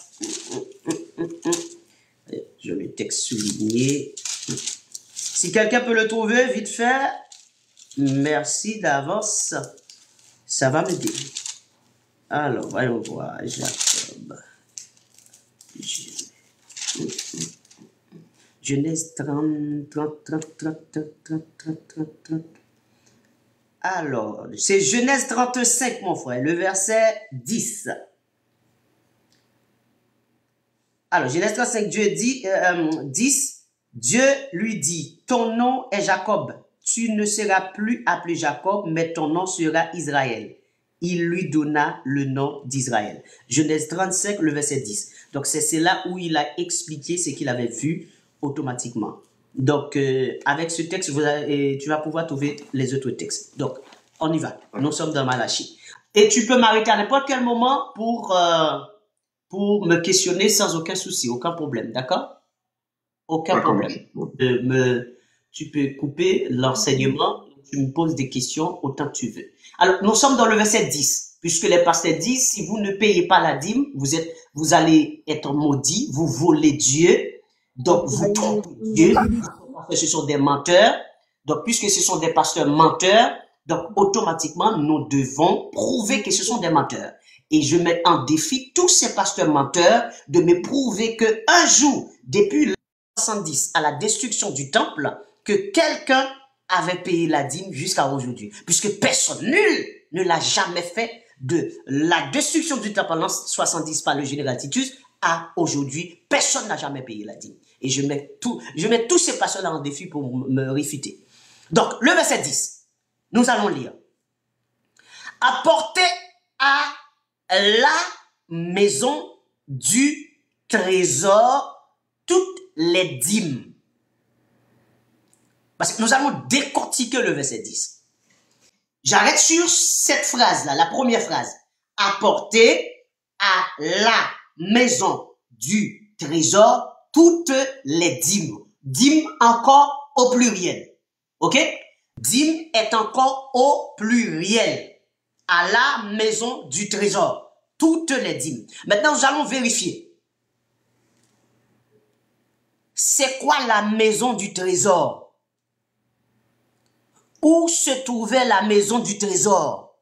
S1: Je le texte souligné. Si quelqu'un peut le trouver, vite fait, merci d'avance. Ça va m'aider. Alors, voyons voir, Jacob. Genèse trente, trente, trente, trente, trente, trente, trente, trente. Alors, c'est Genèse trente-cinq, mon frère, le verset dix. Alors, Genèse trente-cinq, Dieu dit, euh, dix, Dieu lui dit, ton nom est Jacob, tu ne seras plus appelé Jacob, mais ton nom sera Israël. Il lui donna le nom d'Israël. Genèse trente-cinq, le verset dix. Donc, c'est là où il a expliqué ce qu'il avait vu automatiquement. Donc, euh, avec ce texte, vous avez, tu vas pouvoir trouver les autres textes. Donc, on y va. Nous sommes dans Malachie. Et tu peux m'arrêter à n'importe quel moment pour, euh, pour me questionner sans aucun souci, aucun problème. D'accord? Aucun problème. Euh, me, tu peux couper l'enseignement, tu me poses des questions autant que tu veux. Alors, nous sommes dans le verset dix, puisque les pasteurs disent, si vous ne payez pas la dîme, vous êtes, vous allez être maudits, vous volez Dieu, donc vous trompez Dieu, ce sont des menteurs, donc puisque ce sont des pasteurs menteurs, donc automatiquement, nous devons prouver que ce sont des menteurs. Et je mets en défi tous ces pasteurs menteurs de me prouver que un jour, depuis l'an soixante-dix à la destruction du temple, que quelqu'un avait payé la dîme jusqu'à aujourd'hui. Puisque personne, nul, ne l'a jamais fait de la destruction du temple en l'an soixante-dix par le général Titus à aujourd'hui. Personne n'a jamais payé la dîme. Et je mets, tout, je mets tous ces pasteurs-là en défi pour me réfuter. Donc, le verset dix, nous allons lire. Apportez à la maison du trésor toutes les dîmes. Parce que nous allons décortiquer le verset dix. J'arrête sur cette phrase-là, la première phrase. Apporter à la maison du trésor toutes les dîmes. Dîmes encore au pluriel. OK? Dîme est encore au pluriel. À la maison du trésor. Toutes les dîmes. Maintenant, nous allons vérifier. C'est quoi la maison du trésor? Où se trouvait la maison du trésor?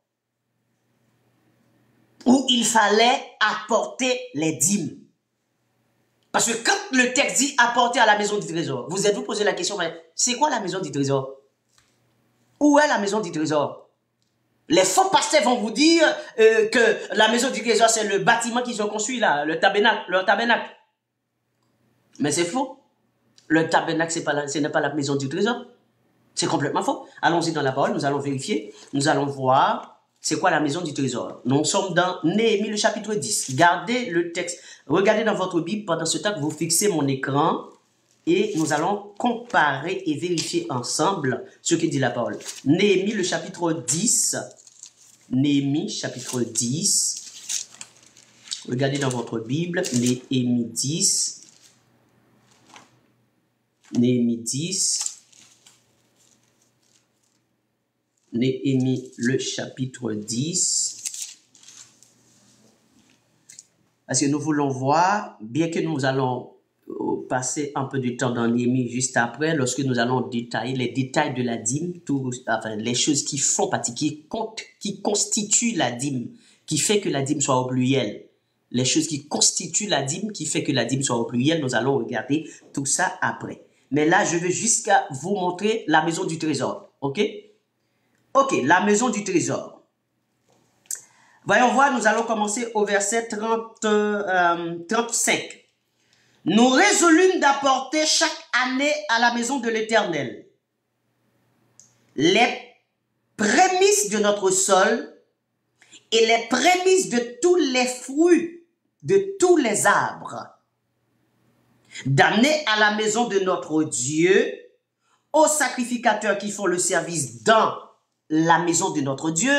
S1: Où il fallait apporter les dîmes. Parce que quand le texte dit apporter à la maison du trésor, vous êtes-vous posé la question, c'est quoi la maison du trésor? Où est la maison du trésor? Les faux pasteurs vont vous dire euh, que la maison du trésor, c'est le bâtiment qu'ils ont construit là, le tabernacle, leur tabernacle. Mais c'est faux. Le tabernacle, c'est pas la, ce n'est pas la maison du trésor. C'est complètement faux. Allons-y dans la parole, nous allons vérifier, nous allons voir c'est quoi la maison du trésor. Nous sommes dans Néhémie, le chapitre dix. Gardez le texte, regardez dans votre Bible, pendant ce temps que vous fixez mon écran, et nous allons comparer et vérifier ensemble ce que dit la parole. Néhémie, le chapitre dix. Néhémie, chapitre dix. Regardez dans votre Bible, Néhémie dix. Néhémie dix. Néhémie, le chapitre dix. Parce que nous voulons voir, bien que nous allons passer un peu de temps dans Néhémie juste après, lorsque nous allons détailler les détails de la dîme, tout, enfin, les choses qui font partie, qui, compte, qui constituent la dîme, qui fait que la dîme soit au pluriel. Les choses qui constituent la dîme, qui fait que la dîme soit au pluriel, nous allons regarder tout ça après. Mais là, je veux jusqu'à vous montrer la maison du trésor. OK? OK, la maison du trésor. Voyons voir, nous allons commencer au verset trente, euh, trente-cinq. Nous résolûmes d'apporter chaque année à la maison de l'Éternel les prémices de notre sol et les prémices de tous les fruits de tous les arbres, d'amener à la maison de notre Dieu, aux sacrificateurs qui font le service dans la maison de notre Dieu,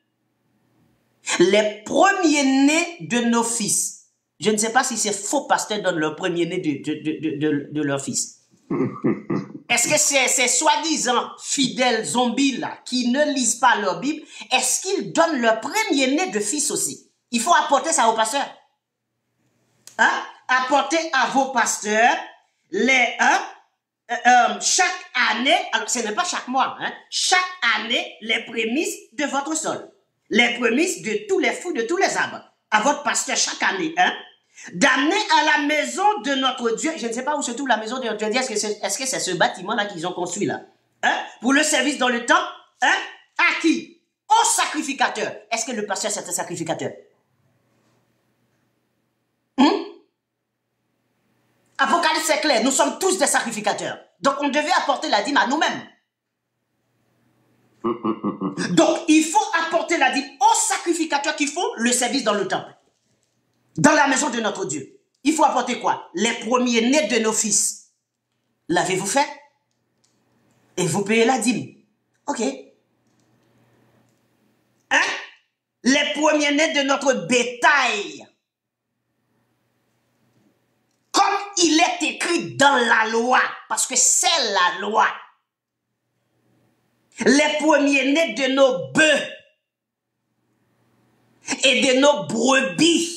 S1: les premiers-nés de nos fils. Je ne sais pas si ces faux pasteurs donnent le premier-né de, de, de, de, de leur fils. Est-ce que ces, ces soi-disant fidèles zombies là, qui ne lisent pas leur Bible, est-ce qu'ils donnent leur premier-né de fils aussi? Il faut apporter ça aux pasteurs. Hein? Apporter à vos pasteurs les... Hein? Euh, euh, chaque année, alors ce n'est pas chaque mois, hein, chaque année, les prémices de votre sol. Les prémices de tous les fruits, de tous les arbres. À votre pasteur chaque année, hein. D'amener à la maison de notre Dieu. Je ne sais pas où se trouve la maison de notre Dieu. Est-ce que c'est est-ce que c'est ce bâtiment-là qu'ils ont construit là? Hein? Pour le service dans le temple, hein? À qui? Au sacrificateur. Est-ce que le pasteur c'est un sacrificateur? Hum? Apocalypse c'est clair, nous sommes tous des sacrificateurs. Donc on devait apporter la dîme à nous-mêmes. Donc il faut apporter la dîme aux sacrificateurs qui font le service dans le temple. Dans la maison de notre Dieu. Il faut apporter quoi? Les premiers-nés de nos fils. L'avez-vous fait? Et vous payez la dîme. Ok. Hein? Les premiers-nés de notre bétail. Comme il est écrit dans la loi, parce que c'est la loi. Les premiers-nés de nos bœufs et de nos brebis.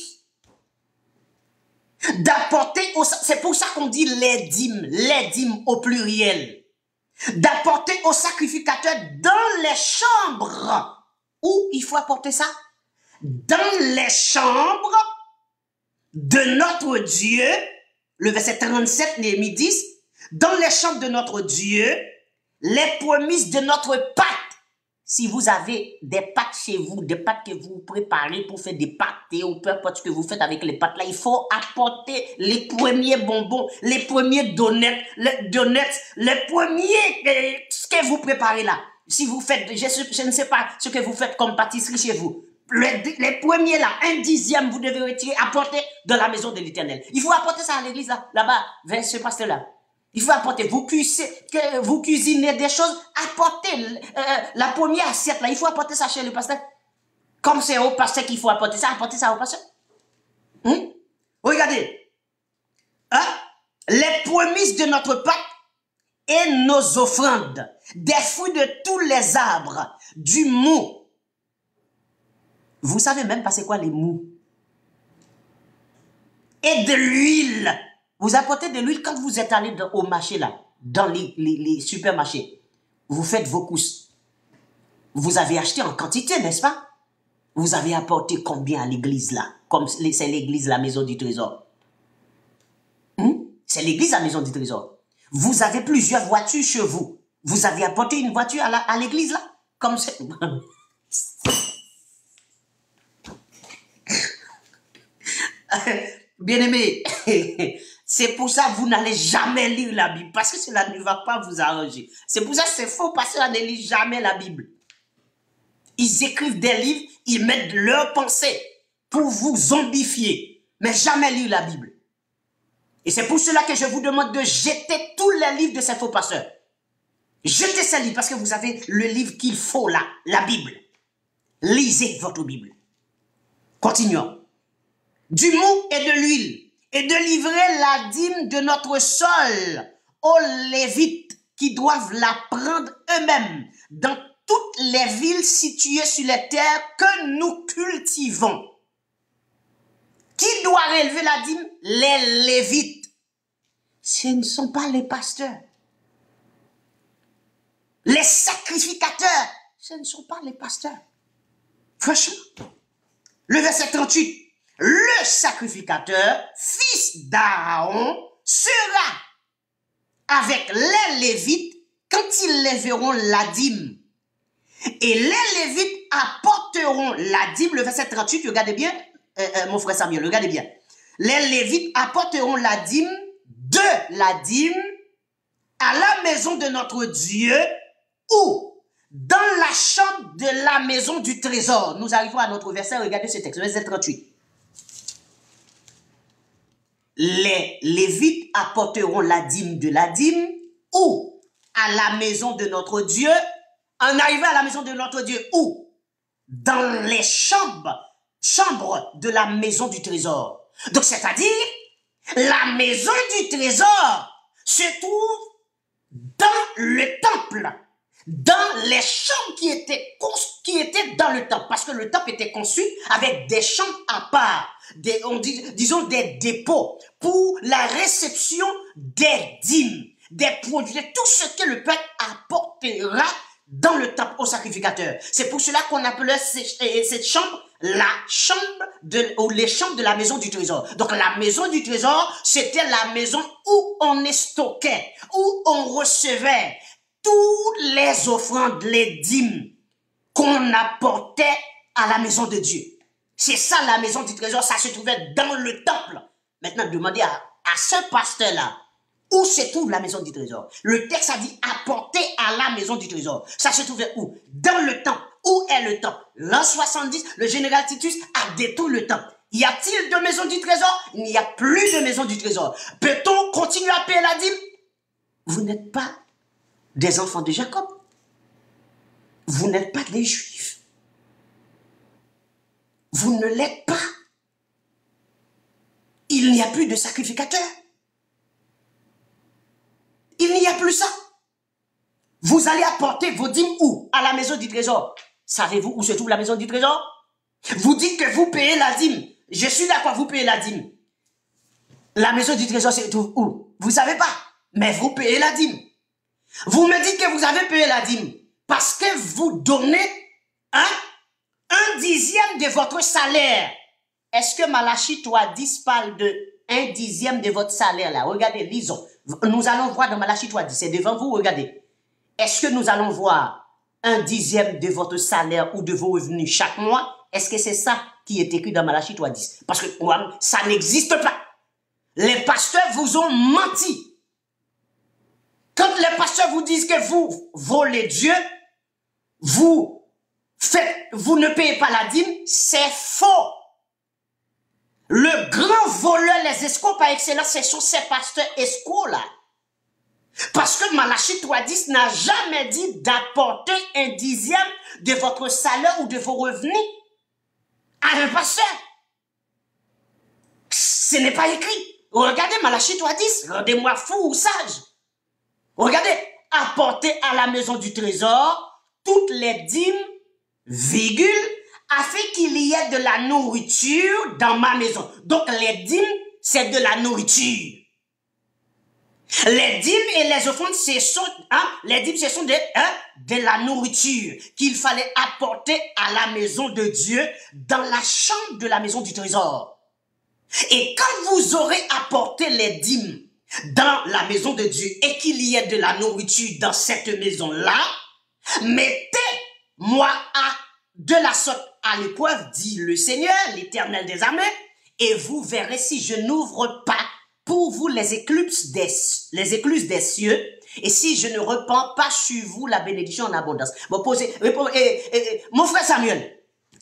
S1: D'apporter, c'est pour ça qu'on dit les dîmes, les dîmes au pluriel. D'apporter aux sacrificateurs dans les chambres. Où il faut apporter ça? Dans les chambres de notre Dieu. Le verset trente-sept, Néhémie dix. Dans les chambres de notre Dieu, les prémices de notre pâte. Si vous avez des pâtes chez vous, des pâtes que vous préparez pour faire des pâtés ou peu importe ce que vous faites avec les pâtes là, il faut apporter les premiers bonbons, les premiers donuts, les donuts, les premiers, euh, ce que vous préparez là. Si vous faites, je, je ne sais pas ce que vous faites comme pâtisserie chez vous. les, les premiers là, un dixième, vous devez retirer, apporter dans la maison de l'Éternel. Il faut apporter ça à l'église là, là-bas, vers ce pasteur-là. Il faut apporter, vous cuisinez, que vous cuisinez des choses, apportez euh, la première assiette là, il faut apporter ça chez le pasteur. Comme c'est au pasteur qu'il faut apporter ça, apporter ça au pasteur. Hum? Regardez, hein? Les prémices de notre pacte et nos offrandes, des fruits de tous les arbres, du mou. Vous savez même pas c'est quoi les mous. Et de l'huile. Vous apportez de l'huile quand vous êtes allé dans, au marché là, dans les, les, les supermarchés. Vous faites vos courses. Vous avez acheté en quantité, n'est-ce pas? Vous avez apporté combien à l'église là? Comme c'est l'église, la maison du trésor. Hum? C'est l'église, la maison du trésor. Vous avez plusieurs voitures chez vous. Vous avez apporté une voiture à l'église là? Comme c'est... Bien-aimé, c'est pour ça que vous n'allez jamais lire la Bible, parce que cela ne va pas vous arranger. C'est pour ça que c'est faux, parce qu'ils ne lisent jamais la Bible. Ils écrivent des livres, ils mettent leurs pensées pour vous zombifier, mais jamais lire la Bible. Et c'est pour cela que je vous demande de jeter tous les livres de ces faux pasteurs. Jetez ces livres, parce que vous avez le livre qu'il faut là, la Bible. Lisez votre Bible. Continuons. Du mou et de l'huile, et de livrer la dîme de notre sol aux Lévites qui doivent la prendre eux-mêmes dans toutes les villes situées sur les terres que nous cultivons. Qui doit relever la dîme? Les Lévites. Ce ne sont pas les pasteurs. Les sacrificateurs, ce ne sont pas les pasteurs. Franchement, le verset trente-huit. Le sacrificateur, fils d'Aaron, sera avec les Lévites quand ils lèveront la dîme. Et les Lévites apporteront la dîme, le verset trente-huit, regardez bien, euh, euh, mon frère Samuel, regardez bien. Les Lévites apporteront la dîme de la dîme à la maison de notre Dieu ou dans la chambre de la maison du trésor. Nous arrivons à notre verset, regardez ce texte, verset trente-huit. Les Lévites apporteront la dîme de la dîme ou à la maison de notre Dieu, en arrivant à la maison de notre Dieu ou dans les chambres, chambres de la maison du trésor. Donc c'est-à-dire, la maison du trésor se trouve dans le temple, dans les chambres qui étaient, qui étaient dans le temple, parce que le temple était conçu avec des chambres à part. Des, on dit, disons des dépôts pour la réception des dîmes, des produits, tout ce que le peuple apportera dans le temple au sacrificateur. C'est pour cela qu'on appelait cette chambre la chambre de, ou les chambres de la maison du trésor. Donc la maison du trésor, c'était la maison où on stockait, où on recevait toutes les offrandes, les dîmes qu'on apportait à la maison de Dieu. C'est ça la maison du trésor, ça se trouvait dans le temple. Maintenant, demandez à, à ce pasteur-là, où se trouve la maison du trésor? Le texte a dit apporter à la maison du trésor. Ça se trouvait où? Dans le temple. Où est le temple? L'an soixante-dix, le général Titus a détruit le temple. Y a-t-il de maison du trésor? Il n'y a plus de maison du trésor. Peut-on continuer à payer la dîme? Vous n'êtes pas des enfants de Jacob. Vous n'êtes pas des Juifs. Vous ne l'êtes pas. Il n'y a plus de sacrificateur. Il n'y a plus ça. Vous allez apporter vos dîmes où? À la maison du trésor. Savez-vous où se trouve la maison du trésor? Vous dites que vous payez la dîme. Je suis d'accord, vous payez la dîme. La maison du trésor se trouve où? Vous ne savez pas. Mais vous payez la dîme. Vous me dites que vous avez payé la dîme parce que vous donnez hein, un dixième de votre salaire. Est-ce que Malachie trois dix parle de un dixième de votre salaire là? Regardez, lisons. Nous allons voir dans Malachie trois dix, c'est devant vous, regardez. Est-ce que nous allons voir un dixième de votre salaire ou de vos revenus chaque mois? Est-ce que c'est ça qui est écrit dans Malachie trois dix? Parce que ça n'existe pas. Les pasteurs vous ont menti. Quand les pasteurs vous disent que vous volez Dieu, vous
S3: Faites, vous ne payez pas la dîme, c'est faux. Le grand voleur, les escrocs par excellence, ce sont ces pasteurs escrocs là. Parce que Malachie trois dix n'a jamais dit d'apporter un dixième de votre salaire ou de vos revenus à un pasteur. Ce n'est pas écrit. Regardez Malachie trois dix, rendez-moi fou ou sage. Regardez, apporter à la maison du trésor toutes les dîmes, virgule, afin qu'il y ait de la nourriture dans ma maison. Donc les dîmes, c'est de la nourriture. Les dîmes et les offrandes, ce sont, hein, les dîmes, ce sont de, hein, de la nourriture qu'il fallait apporter à la maison de Dieu dans la chambre de la maison du trésor. Et quand vous aurez apporté les dîmes dans la maison de Dieu et qu'il y ait de la nourriture dans cette maison-là, mettez-moi à de la sorte à l'épreuve, dit le Seigneur, l'Éternel des armées, et vous verrez si je n'ouvre pas pour vous les écluses des, les écluses des cieux, et si je ne repends pas sur vous la bénédiction en abondance. Bon, posez, répondez, eh, eh, mon frère Samuel,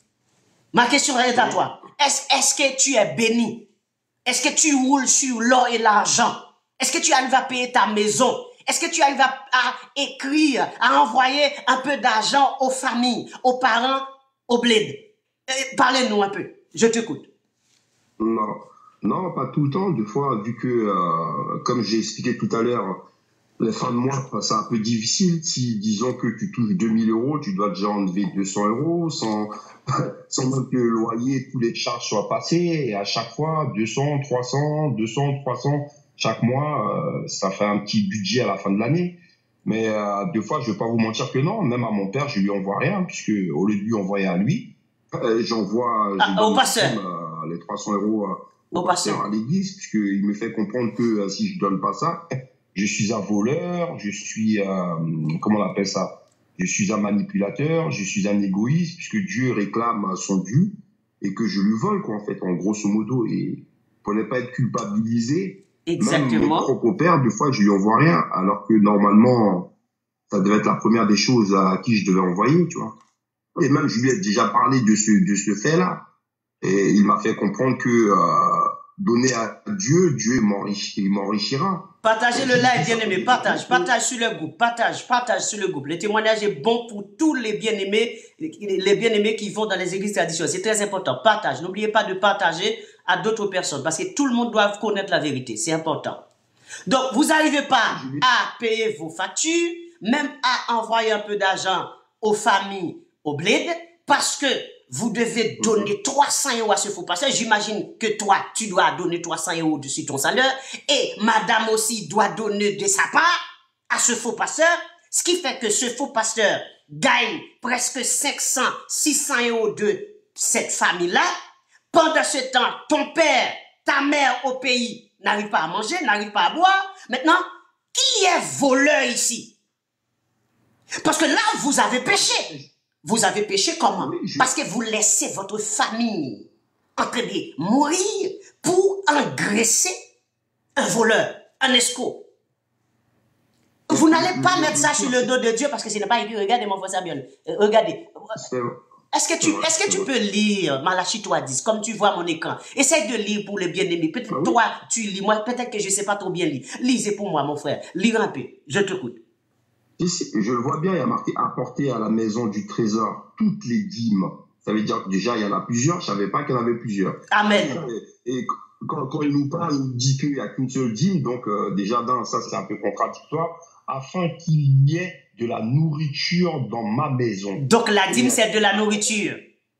S3: ma question est à toi. Est-ce, est-ce que tu es béni? Est-ce que tu roules sur l'or et l'argent? Est-ce que tu arrives à payer ta maison? Est-ce que tu arrives à, à écrire, à envoyer un peu d'argent aux familles, aux parents, au bled? Eh, parlez-nous un peu. Je t'écoute.
S2: Non. Non, pas tout le temps. Des fois, vu que, euh, comme j'ai expliqué tout à l'heure, les fins de mois, c'est un peu difficile. Si, disons que tu touches deux mille euros, tu dois déjà enlever deux cents euros sans, sans même que le loyer, tous les charges soient passées. Et à chaque fois, deux cents, trois cents, deux cents, trois cents, chaque mois, euh, ça fait un petit budget à la fin de l'année. Mais euh, des fois, je vais pas vous mentir que non. Même à mon père, je lui envoie rien, puisque au lieu de lui envoyer à lui, euh, j'envoie
S3: ah, au pasteur
S2: euh, les trois cents euros euh,
S3: au, au pasteur
S2: à l'église, puisqu'il me fait comprendre que euh, si je donne pas ça, je suis un voleur, je suis, euh, comment on appelle ça, je suis un manipulateur, je suis un égoïste, puisque Dieu réclame son dû et que je lui vole, quoi, en fait, en grosso modo. Et pour ne pas être culpabilisé,
S3: exactement.
S2: Même mon propre père, des fois, je lui envoie rien, alors que normalement, ça devait être la première des choses à qui je devais envoyer, tu vois. Et même, je lui ai déjà parlé de ce, de ce fait-là. Et il m'a fait comprendre que euh, donner à Dieu, Dieu m'enrichira.
S3: Partagez le live, bien-aimé, partage, partage sur le groupe, partage, partage sur le groupe. Le témoignage est bon pour tous les bien-aimés, les bien-aimés qui vont dans les églises traditionnelles. C'est très important. Partage. N'oubliez pas de partager à d'autres personnes parce que tout le monde doit connaître la vérité. C'est important. Donc, vous n'arrivez pas à payer vos factures, même à envoyer un peu d'argent aux familles, au bled, parce que vous devez donner trois cents euros à ce faux pasteur. J'imagine que toi, tu dois donner trois cents euros dessus ton salaire. Et madame aussi doit donner de sa part à ce faux pasteur. Ce qui fait que ce faux pasteur gagne presque cinq cents, six cents euros de cette famille-là. Pendant ce temps, ton père, ta mère au pays n'arrive pas à manger, n'arrive pas à boire. Maintenant, qui est voleur ici? Parce que là, vous avez péché. Vous avez péché comment? Oui, je... Parce que vous laissez votre famille en train de mourir pour engraisser un voleur, un escroc. Vous n'allez pas mettre ça sur le dos de Dieu parce que ce n'est pas écrit. Regardez mon frère Samuel. Euh, regardez. Est-ce que tu, est-ce que tu peux lire Malachie trois dix comme tu vois mon écran? Essaye de lire pour les bien-aimés. Peut-être oui. Toi, tu lis. Moi, peut-être que je ne sais pas trop bien lire. Lisez pour moi, mon frère. Lire un peu. Je t'écoute.
S2: Si, je le vois bien, il y a marqué apporter à la maison du trésor toutes les dîmes. Ça veut dire que déjà, il y en a plusieurs. Je ne savais pas qu'il y en avait plusieurs.
S3: Amen.
S2: Et, et quand, quand il nous parle, il nous dit qu'il n'y a qu'une seule dîme. Donc, euh, déjà, dans ça, c'est un peu contradictoire. Afin qu'il y ait de la nourriture dans ma maison.
S3: Donc, la dîme, c'est de la nourriture.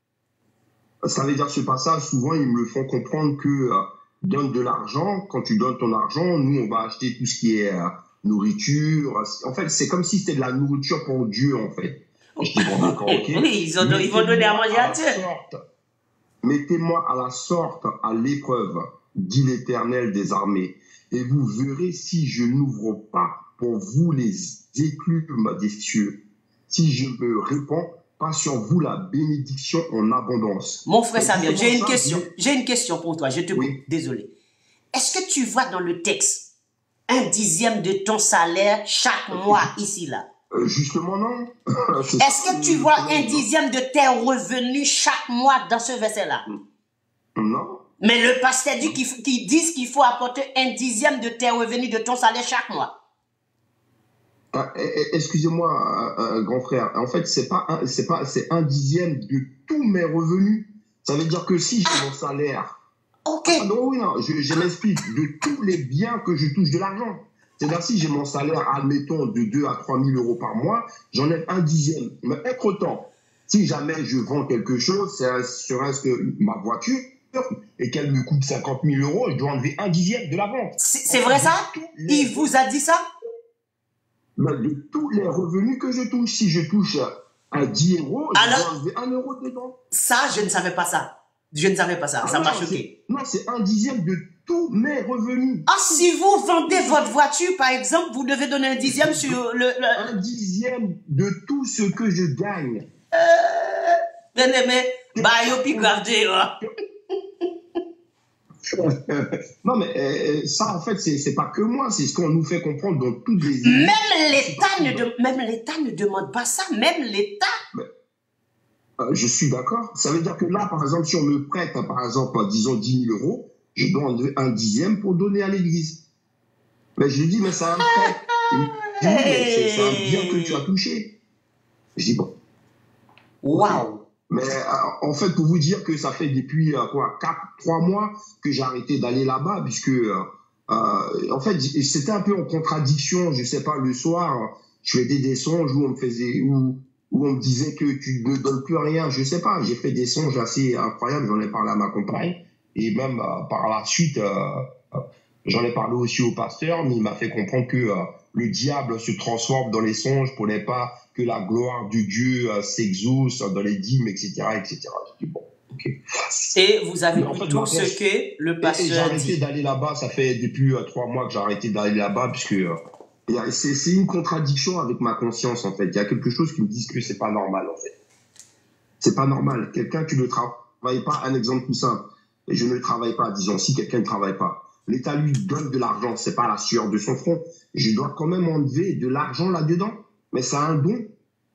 S2: Ça veut dire ce passage, souvent, ils me le font comprendre que euh, donne de l'argent. Quand tu donnes ton argent, nous, on va acheter tout ce qui est... Euh, nourriture. En fait, c'est comme si c'était de la nourriture pour Dieu, en fait. Je dis, bon, d'accord, ok.
S3: Oui, ils, ont, ils vont donner à manger à Dieu.
S2: Mettez-moi à la sorte, à l'épreuve, dit l'Éternel des armées, et vous verrez si je n'ouvre pas pour vous les écluses des cieux, si je me répands pas sur vous la bénédiction en abondance.
S3: Mon frère Samuel, j'ai une question. J'ai une question pour toi. Je te coupe. Oui. Désolé. Est-ce que tu vois dans le texte un dixième de ton salaire chaque mois ici, là?
S2: Euh, justement, non.
S3: Est-ce que tu vois un dixième de tes revenus chaque mois dans ce verset-là?
S2: Non.
S3: Mais le pasteur dit qu'il qu'il dit qu'il faut apporter un dixième de tes revenus de ton salaire chaque mois.
S2: Ah, excusez-moi, euh, grand frère. En fait, c'est pas un, c'est pas, c'est un dixième de tous mes revenus. Ça veut dire que si j'ai ah. mon salaire.
S3: Ok.
S2: Ah, non, oui, non, je, je m'explique. De tous les biens que je touche de l'argent. C'est-à-dire si j'ai mon salaire, admettons, de deux à trois mille euros par mois, j'enlève un dixième. Mais entre-temps, si jamais je vends quelque chose, c'est serait-ce que ma voiture, et qu'elle me coûte cinquante mille euros, je dois enlever un dixième de la vente.
S3: C'est vrai ça? Les... Il vous a dit ça?
S2: Mais de tous les revenus que je touche, si je touche à dix euros, je Alors, dois enlever un euro dedans.
S3: Ça, je ne savais pas ça. Je ne savais pas ça. Ah ça m'a choqué.
S2: Non, c'est un dixième de tous mes revenus.
S3: Ah, si vous vendez votre voiture, par exemple, vous devez donner un dixième sur le... le...
S2: Un dixième de tout ce que je gagne.
S3: Euh... Mais, mais, bah, yo, puis gardez,
S2: non, mais euh, ça, en fait, c'est pas que moi, c'est ce qu'on nous fait comprendre dans toutes les...
S3: Même l'État ne, de, même l'État ne demande pas ça, même l'État...
S2: Euh, je suis d'accord. Ça veut dire que là, par exemple, si on me prête, par exemple, disons dix mille euros, je dois enlever un dixième pour donner à l'église. Mais je lui dis, mais c'est un prêt. C'est un bien que tu as touché. Je dis, bon.
S3: Waouh.
S2: Mais euh, en fait, pour vous dire que ça fait depuis euh, quoi, quatre, trois mois que j'ai arrêté d'aller là-bas, puisque euh, euh, en fait, c'était un peu en contradiction. Je sais pas, le soir, je faisais des songes où on me faisait, où, où on me disait que tu ne donnes plus rien. Je sais pas. J'ai fait des songes assez incroyables. J'en ai parlé à ma compagne et même euh, par la suite, euh, euh, j'en ai parlé aussi au pasteur, mais il m'a fait comprendre que euh, le diable se transforme dans les songes pour ne pas que la gloire du Dieu euh, s'exauce dans les dîmes, et cetera, et cetera. Je dis bon, ok.
S3: Et vous avez vu tout ce que le pasteur
S2: J'ai arrêté d'aller là-bas. Ça fait depuis euh, trois mois que j'ai arrêté d'aller là-bas, puisque euh, c'est une contradiction avec ma conscience, en fait. Il y a quelque chose qui me dit que c'est pas normal, en fait. C'est pas normal. Quelqu'un qui ne travaille pas, un exemple tout simple. Et je ne travaille pas, disons, si quelqu'un ne travaille pas. L'État lui donne de l'argent, c'est pas la sueur de son front. Je dois quand même enlever de l'argent là-dedans. Mais c'est un don.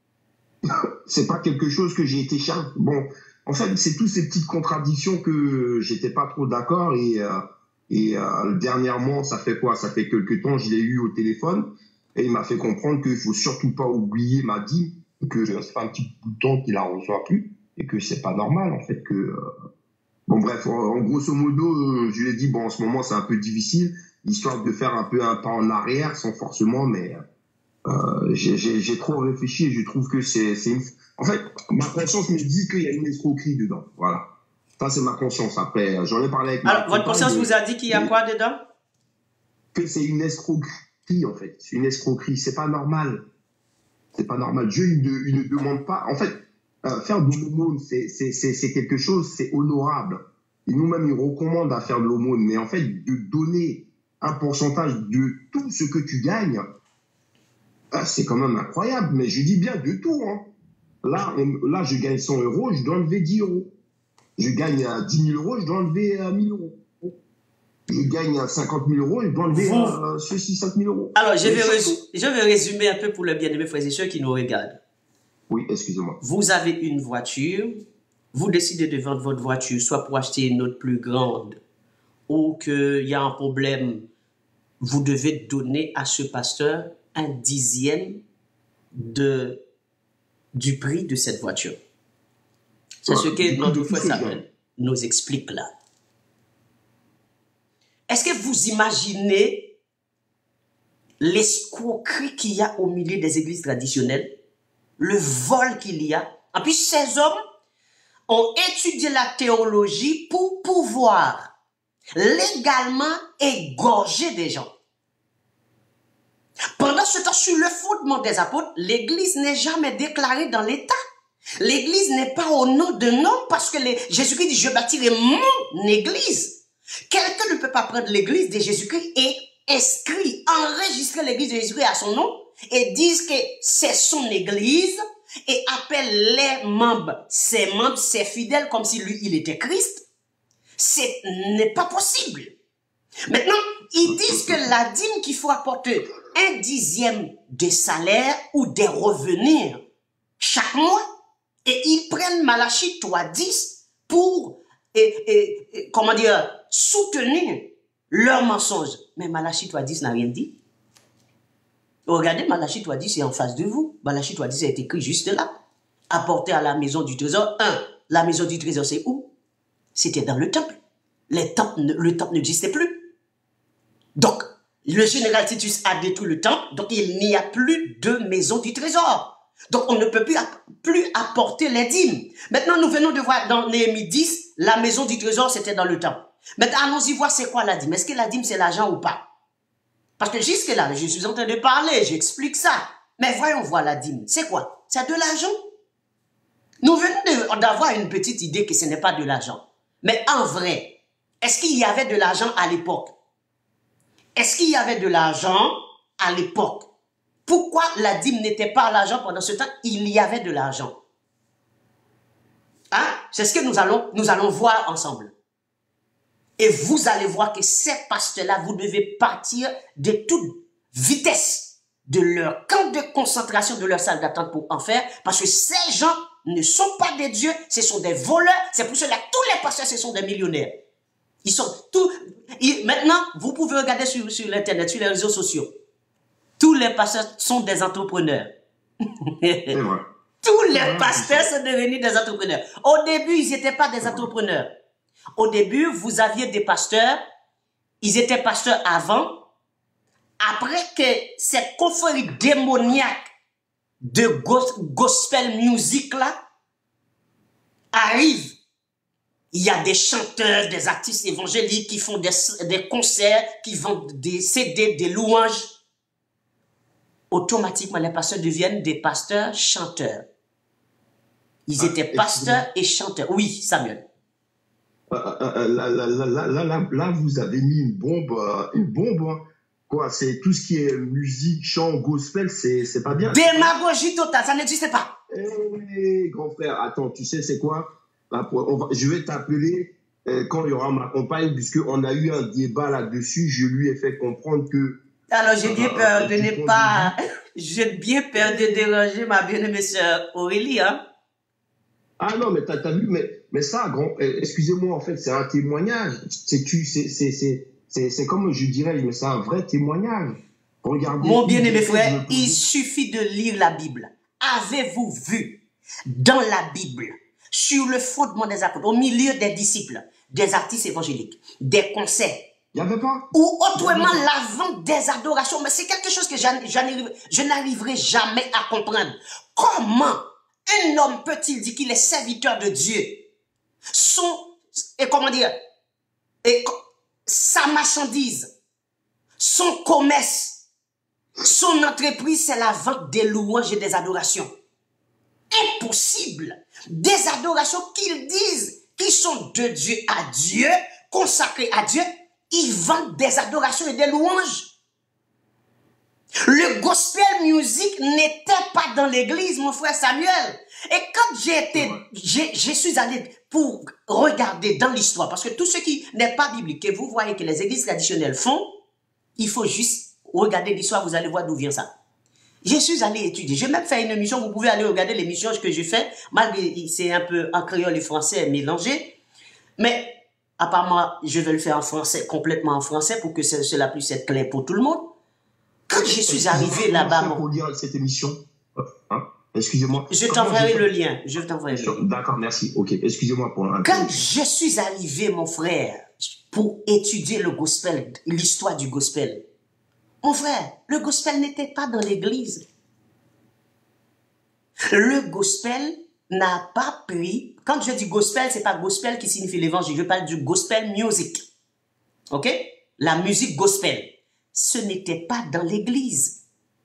S2: C'est pas quelque chose que j'ai été cher. Bon, en fait, c'est toutes ces petites contradictions que j'étais pas trop d'accord. Et, euh, et euh, dernièrement, ça fait quoi? Ça fait quelques temps, je l'ai eu au téléphone. Et il m'a fait comprendre qu'il faut surtout pas oublier ma dîme, que ça fait un petit bout de temps qu'il la reçoit plus. Et que c'est pas normal, en fait, que... Euh... Bon, bref, en grosso modo, je lui ai dit, bon, en ce moment, c'est un peu difficile, histoire de faire un peu un pas en arrière, sans forcément, mais euh, j'ai trop réfléchi et je trouve que c'est une... En fait, ma conscience me dit qu'il y a une escroquerie dedans, voilà. Ça, c'est ma conscience. Après, j'en ai parlé avec ma...
S3: Alors, votre conscience vous a dit qu'il y a quoi dedans?
S2: Que c'est une escroquerie, en fait. C'est une escroquerie, c'est pas normal. C'est pas normal. Dieu, il ne, il ne demande pas... En fait... Euh, faire de l'aumône, c'est quelque chose, c'est honorable. Et nous-mêmes, ils recommandent à faire de l'aumône. Mais en fait, de donner un pourcentage de tout ce que tu gagnes, euh, c'est quand même incroyable. Mais je dis bien de tout. Hein. Là, on, là, je gagne cent euros, je dois enlever dix euros. Je gagne euh, dix mille euros, je dois enlever euh, mille euros. Je gagne cinquante mille euros, je dois enlever euh, ceux-ci cinq mille euros.
S3: Alors, je vais, je vais résumer un peu pour le bien-aimé frères et sœurs qui nous regardent.
S2: Oui, excusez-moi.
S3: Vous avez une voiture, vous décidez de vendre votre voiture, soit pour acheter une autre plus grande, ou qu'il y a un problème, vous devez donner à ce pasteur un dixième de, du prix de cette voiture. C'est ouais, ce que notre frère Samuel nous explique là. Est-ce que vous imaginez l'escroquerie qu'il y a au milieu des églises traditionnelles? Le vol qu'il y a. En plus, ces hommes ont étudié la théologie pour pouvoir légalement égorger des gens. Pendant ce temps, sur le fondement des apôtres, l'Église n'est jamais déclarée dans l'État. L'Église n'est pas au nom d'un homme parce que Jésus-Christ dit « Je bâtirai mon Église ». Quelqu'un ne peut pas prendre l'Église de Jésus-Christ et inscrire, enregistrer l'Église de Jésus-Christ à son nom et disent que c'est son église et appelle les membres, ses membres, ses fidèles comme si lui, il était Christ. Ce n'est pas possible. Maintenant, ils disent que la dîme qu'il faut apporter un dixième des salaires ou des revenus chaque mois. Et ils prennent Malachie trois dix pour, et, et, et, comment dire, soutenir leur mensonge. Mais Malachie trois dix n'a rien dit. Regardez, Malachie trois dix est en face de vous. Malachie trois dix est écrit juste là. Apporter à la maison du trésor. Un, la maison du trésor, c'est où? C'était dans le temple. Les temples, le temple n'existait plus. Donc, le général Titus a détruit le temple, donc il n'y a plus de maison du trésor. Donc, on ne peut plus, plus apporter les dîmes. Maintenant, nous venons de voir dans Néhémie dix, la maison du trésor, c'était dans le temple. Maintenant, allons-y voir c'est quoi la dîme. Est-ce que la dîme, c'est l'argent ou pas? Parce que jusque-là, je suis en train de parler, j'explique ça. Mais voyons voir la dîme. C'est quoi? C'est de l'argent. Nous venons d'avoir une petite idée que ce n'est pas de l'argent. Mais en vrai, est-ce qu'il y avait de l'argent à l'époque? Est-ce qu'il y avait de l'argent à l'époque? Pourquoi la dîme n'était pas l'argent pendant ce temps? Il y avait de l'argent. Hein? C'est ce que nous allons, nous allons voir ensemble. Et vous allez voir que ces pasteurs-là, vous devez partir de toute vitesse de leur camp de concentration, de leur salle d'attente pour en faire, parce que ces gens ne sont pas des dieux, ce sont des voleurs. C'est pour cela que tous les pasteurs, ce sont des millionnaires. Ils sont tous... Ils, maintenant, vous pouvez regarder sur, sur l'Internet, sur les réseaux sociaux. Tous les pasteurs sont des entrepreneurs.
S2: C'est vrai.
S3: Tous les pasteurs sont devenus des entrepreneurs. Au début, ils n'étaient pas des entrepreneurs. Au début, vous aviez des pasteurs, ils étaient pasteurs avant. Après que cette confrérie démoniaque de gospel music là arrive, il y a des chanteurs, des artistes évangéliques qui font des, des concerts, qui vendent des C D, des louanges. Automatiquement, les pasteurs deviennent des pasteurs chanteurs. Ils étaient pasteurs et chanteurs. Oui, Samuel.
S2: Là, là, là, là, là, là, vous avez mis une bombe, une bombe. Quoi, c'est tout ce qui est musique, chant, gospel, c'est c'est pas bien.
S3: Démagogie totale, ça n'existe pas.
S2: Eh, grand frère, attends, tu sais c'est quoi? On va, je vais t'appeler euh, quand il y aura ma compagne, puisqu'on a eu un débat là-dessus. Je lui ai fait comprendre que...
S3: Alors, j'ai bien peur euh, de ne pas... J'ai bien peur de déranger ma bien-aimée sœur Aurélie, hein?
S2: Ah non, mais t'as as vu, mais, mais ça, grand, excusez-moi, en fait, c'est un témoignage. C'est tu, c'est, c'est, c'est, c'est, c'est comme je dirais, mais c'est un vrai témoignage. Regardez.
S3: Mon bien-aimé frère, il suffit de lire la Bible. Avez-vous vu dans la Bible, sur le fondement des apôtres, au milieu des disciples, des artistes évangéliques, des concerts,
S2: il n'y avait pas.
S3: Ou autrement la vente des adorations. Mais c'est quelque chose que je n'arriverai jamais à comprendre. Comment un homme peut-il dire qu'il est serviteur de Dieu? Son, et comment dire, et sa marchandise, son commerce, son entreprise, c'est la vente des louanges et des adorations. Impossible. Des adorations qu'ils disent qui sont de Dieu à Dieu, consacrées à Dieu, ils vendent des adorations et des louanges. Le gospel music n'était pas dans l'église, mon frère Samuel. Et quand j'ai été, je suis allé pour regarder dans l'histoire, parce que tout ce qui n'est pas biblique, que vous voyez que les églises traditionnelles font, il faut juste regarder l'histoire, vous allez voir d'où vient ça. Je suis allé étudier. J'ai même fait une émission, vous pouvez aller regarder l'émission que j'ai fait, malgré c'est un peu en créole et français mélangé. Mais apparemment, je vais le faire en français, complètement en français, pour que cela puisse être clair pour tout le monde. Quand je suis arrivé là-bas...
S2: Pour lire cette émission, hein? Excusez-moi.
S3: Je t'enverrai le lien. Je t'enverrai le lien.
S2: D'accord, merci. Ok, excusez-moi pour...
S3: Quand je suis arrivé, mon frère, pour étudier le gospel, l'histoire du gospel, mon frère, le gospel n'était pas dans l'église. Le gospel n'a pas pris... Quand je dis gospel, c'est pas gospel qui signifie l'évangile. Je parle du gospel music. Ok? La musique gospel. Ce n'était pas dans l'église.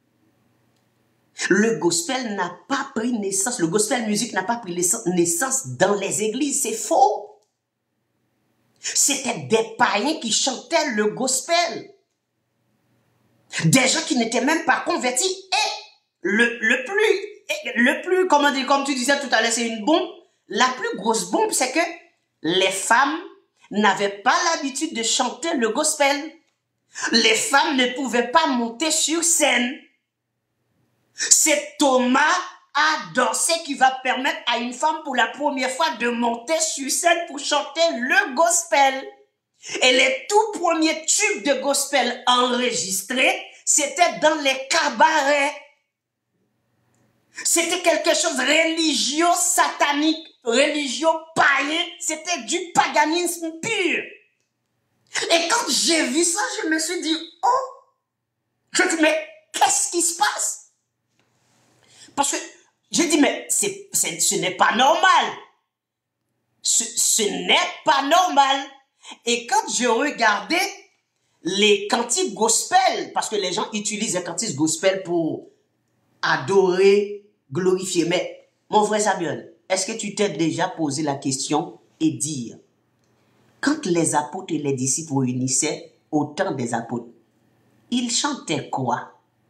S3: Le gospel n'a pas pris naissance. Le gospel music n'a pas pris naissance dans les églises. C'est faux. C'était des païens qui chantaient le gospel. Des gens qui n'étaient même pas convertis. Et le, le plus, le plus, comment dire, comme tu disais tout à l'heure, c'est une bombe. La plus grosse bombe, c'est que les femmes n'avaient pas l'habitude de chanter le gospel. les femmes ne pouvaient pas monter sur scène. C'est Thomas à danser qui va permettre à une femme pour la première fois de monter sur scène pour chanter le gospel. Et les tout premiers tubes de gospel enregistrés, c'était dans les cabarets. C'était quelque chose de religieux, satanique, religieux, païen. C'était du paganisme pur. Et quand j'ai vu ça, je me suis dit, oh, je dis, mais qu'est-ce qui se passe? Parce que j'ai dit, mais c'est, c'est, ce n'est pas normal. Ce, ce n'est pas normal. Et quand je regardais les cantiques gospel, parce que les gens utilisent les cantiques gospel pour adorer, glorifier. Mais mon frère Samuel, est-ce que tu t'es déjà posé la question et dire, quand les apôtres et les disciples réunissaient au temps des apôtres, ils chantaient quoi?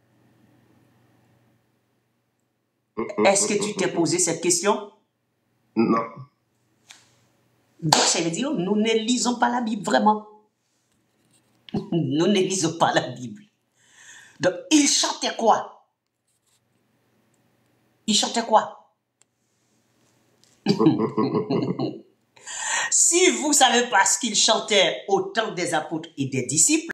S3: Est-ce que tu t'es posé cette question?
S2: Non.
S3: Donc, ça veut dire, nous ne lisons pas la Bible, vraiment. Nous ne lisons pas la Bible. Donc, ils chantaient quoi? Ils chantaient quoi? Si vous ne savez pas ce qu'ils chantaient au temps des apôtres et des disciples,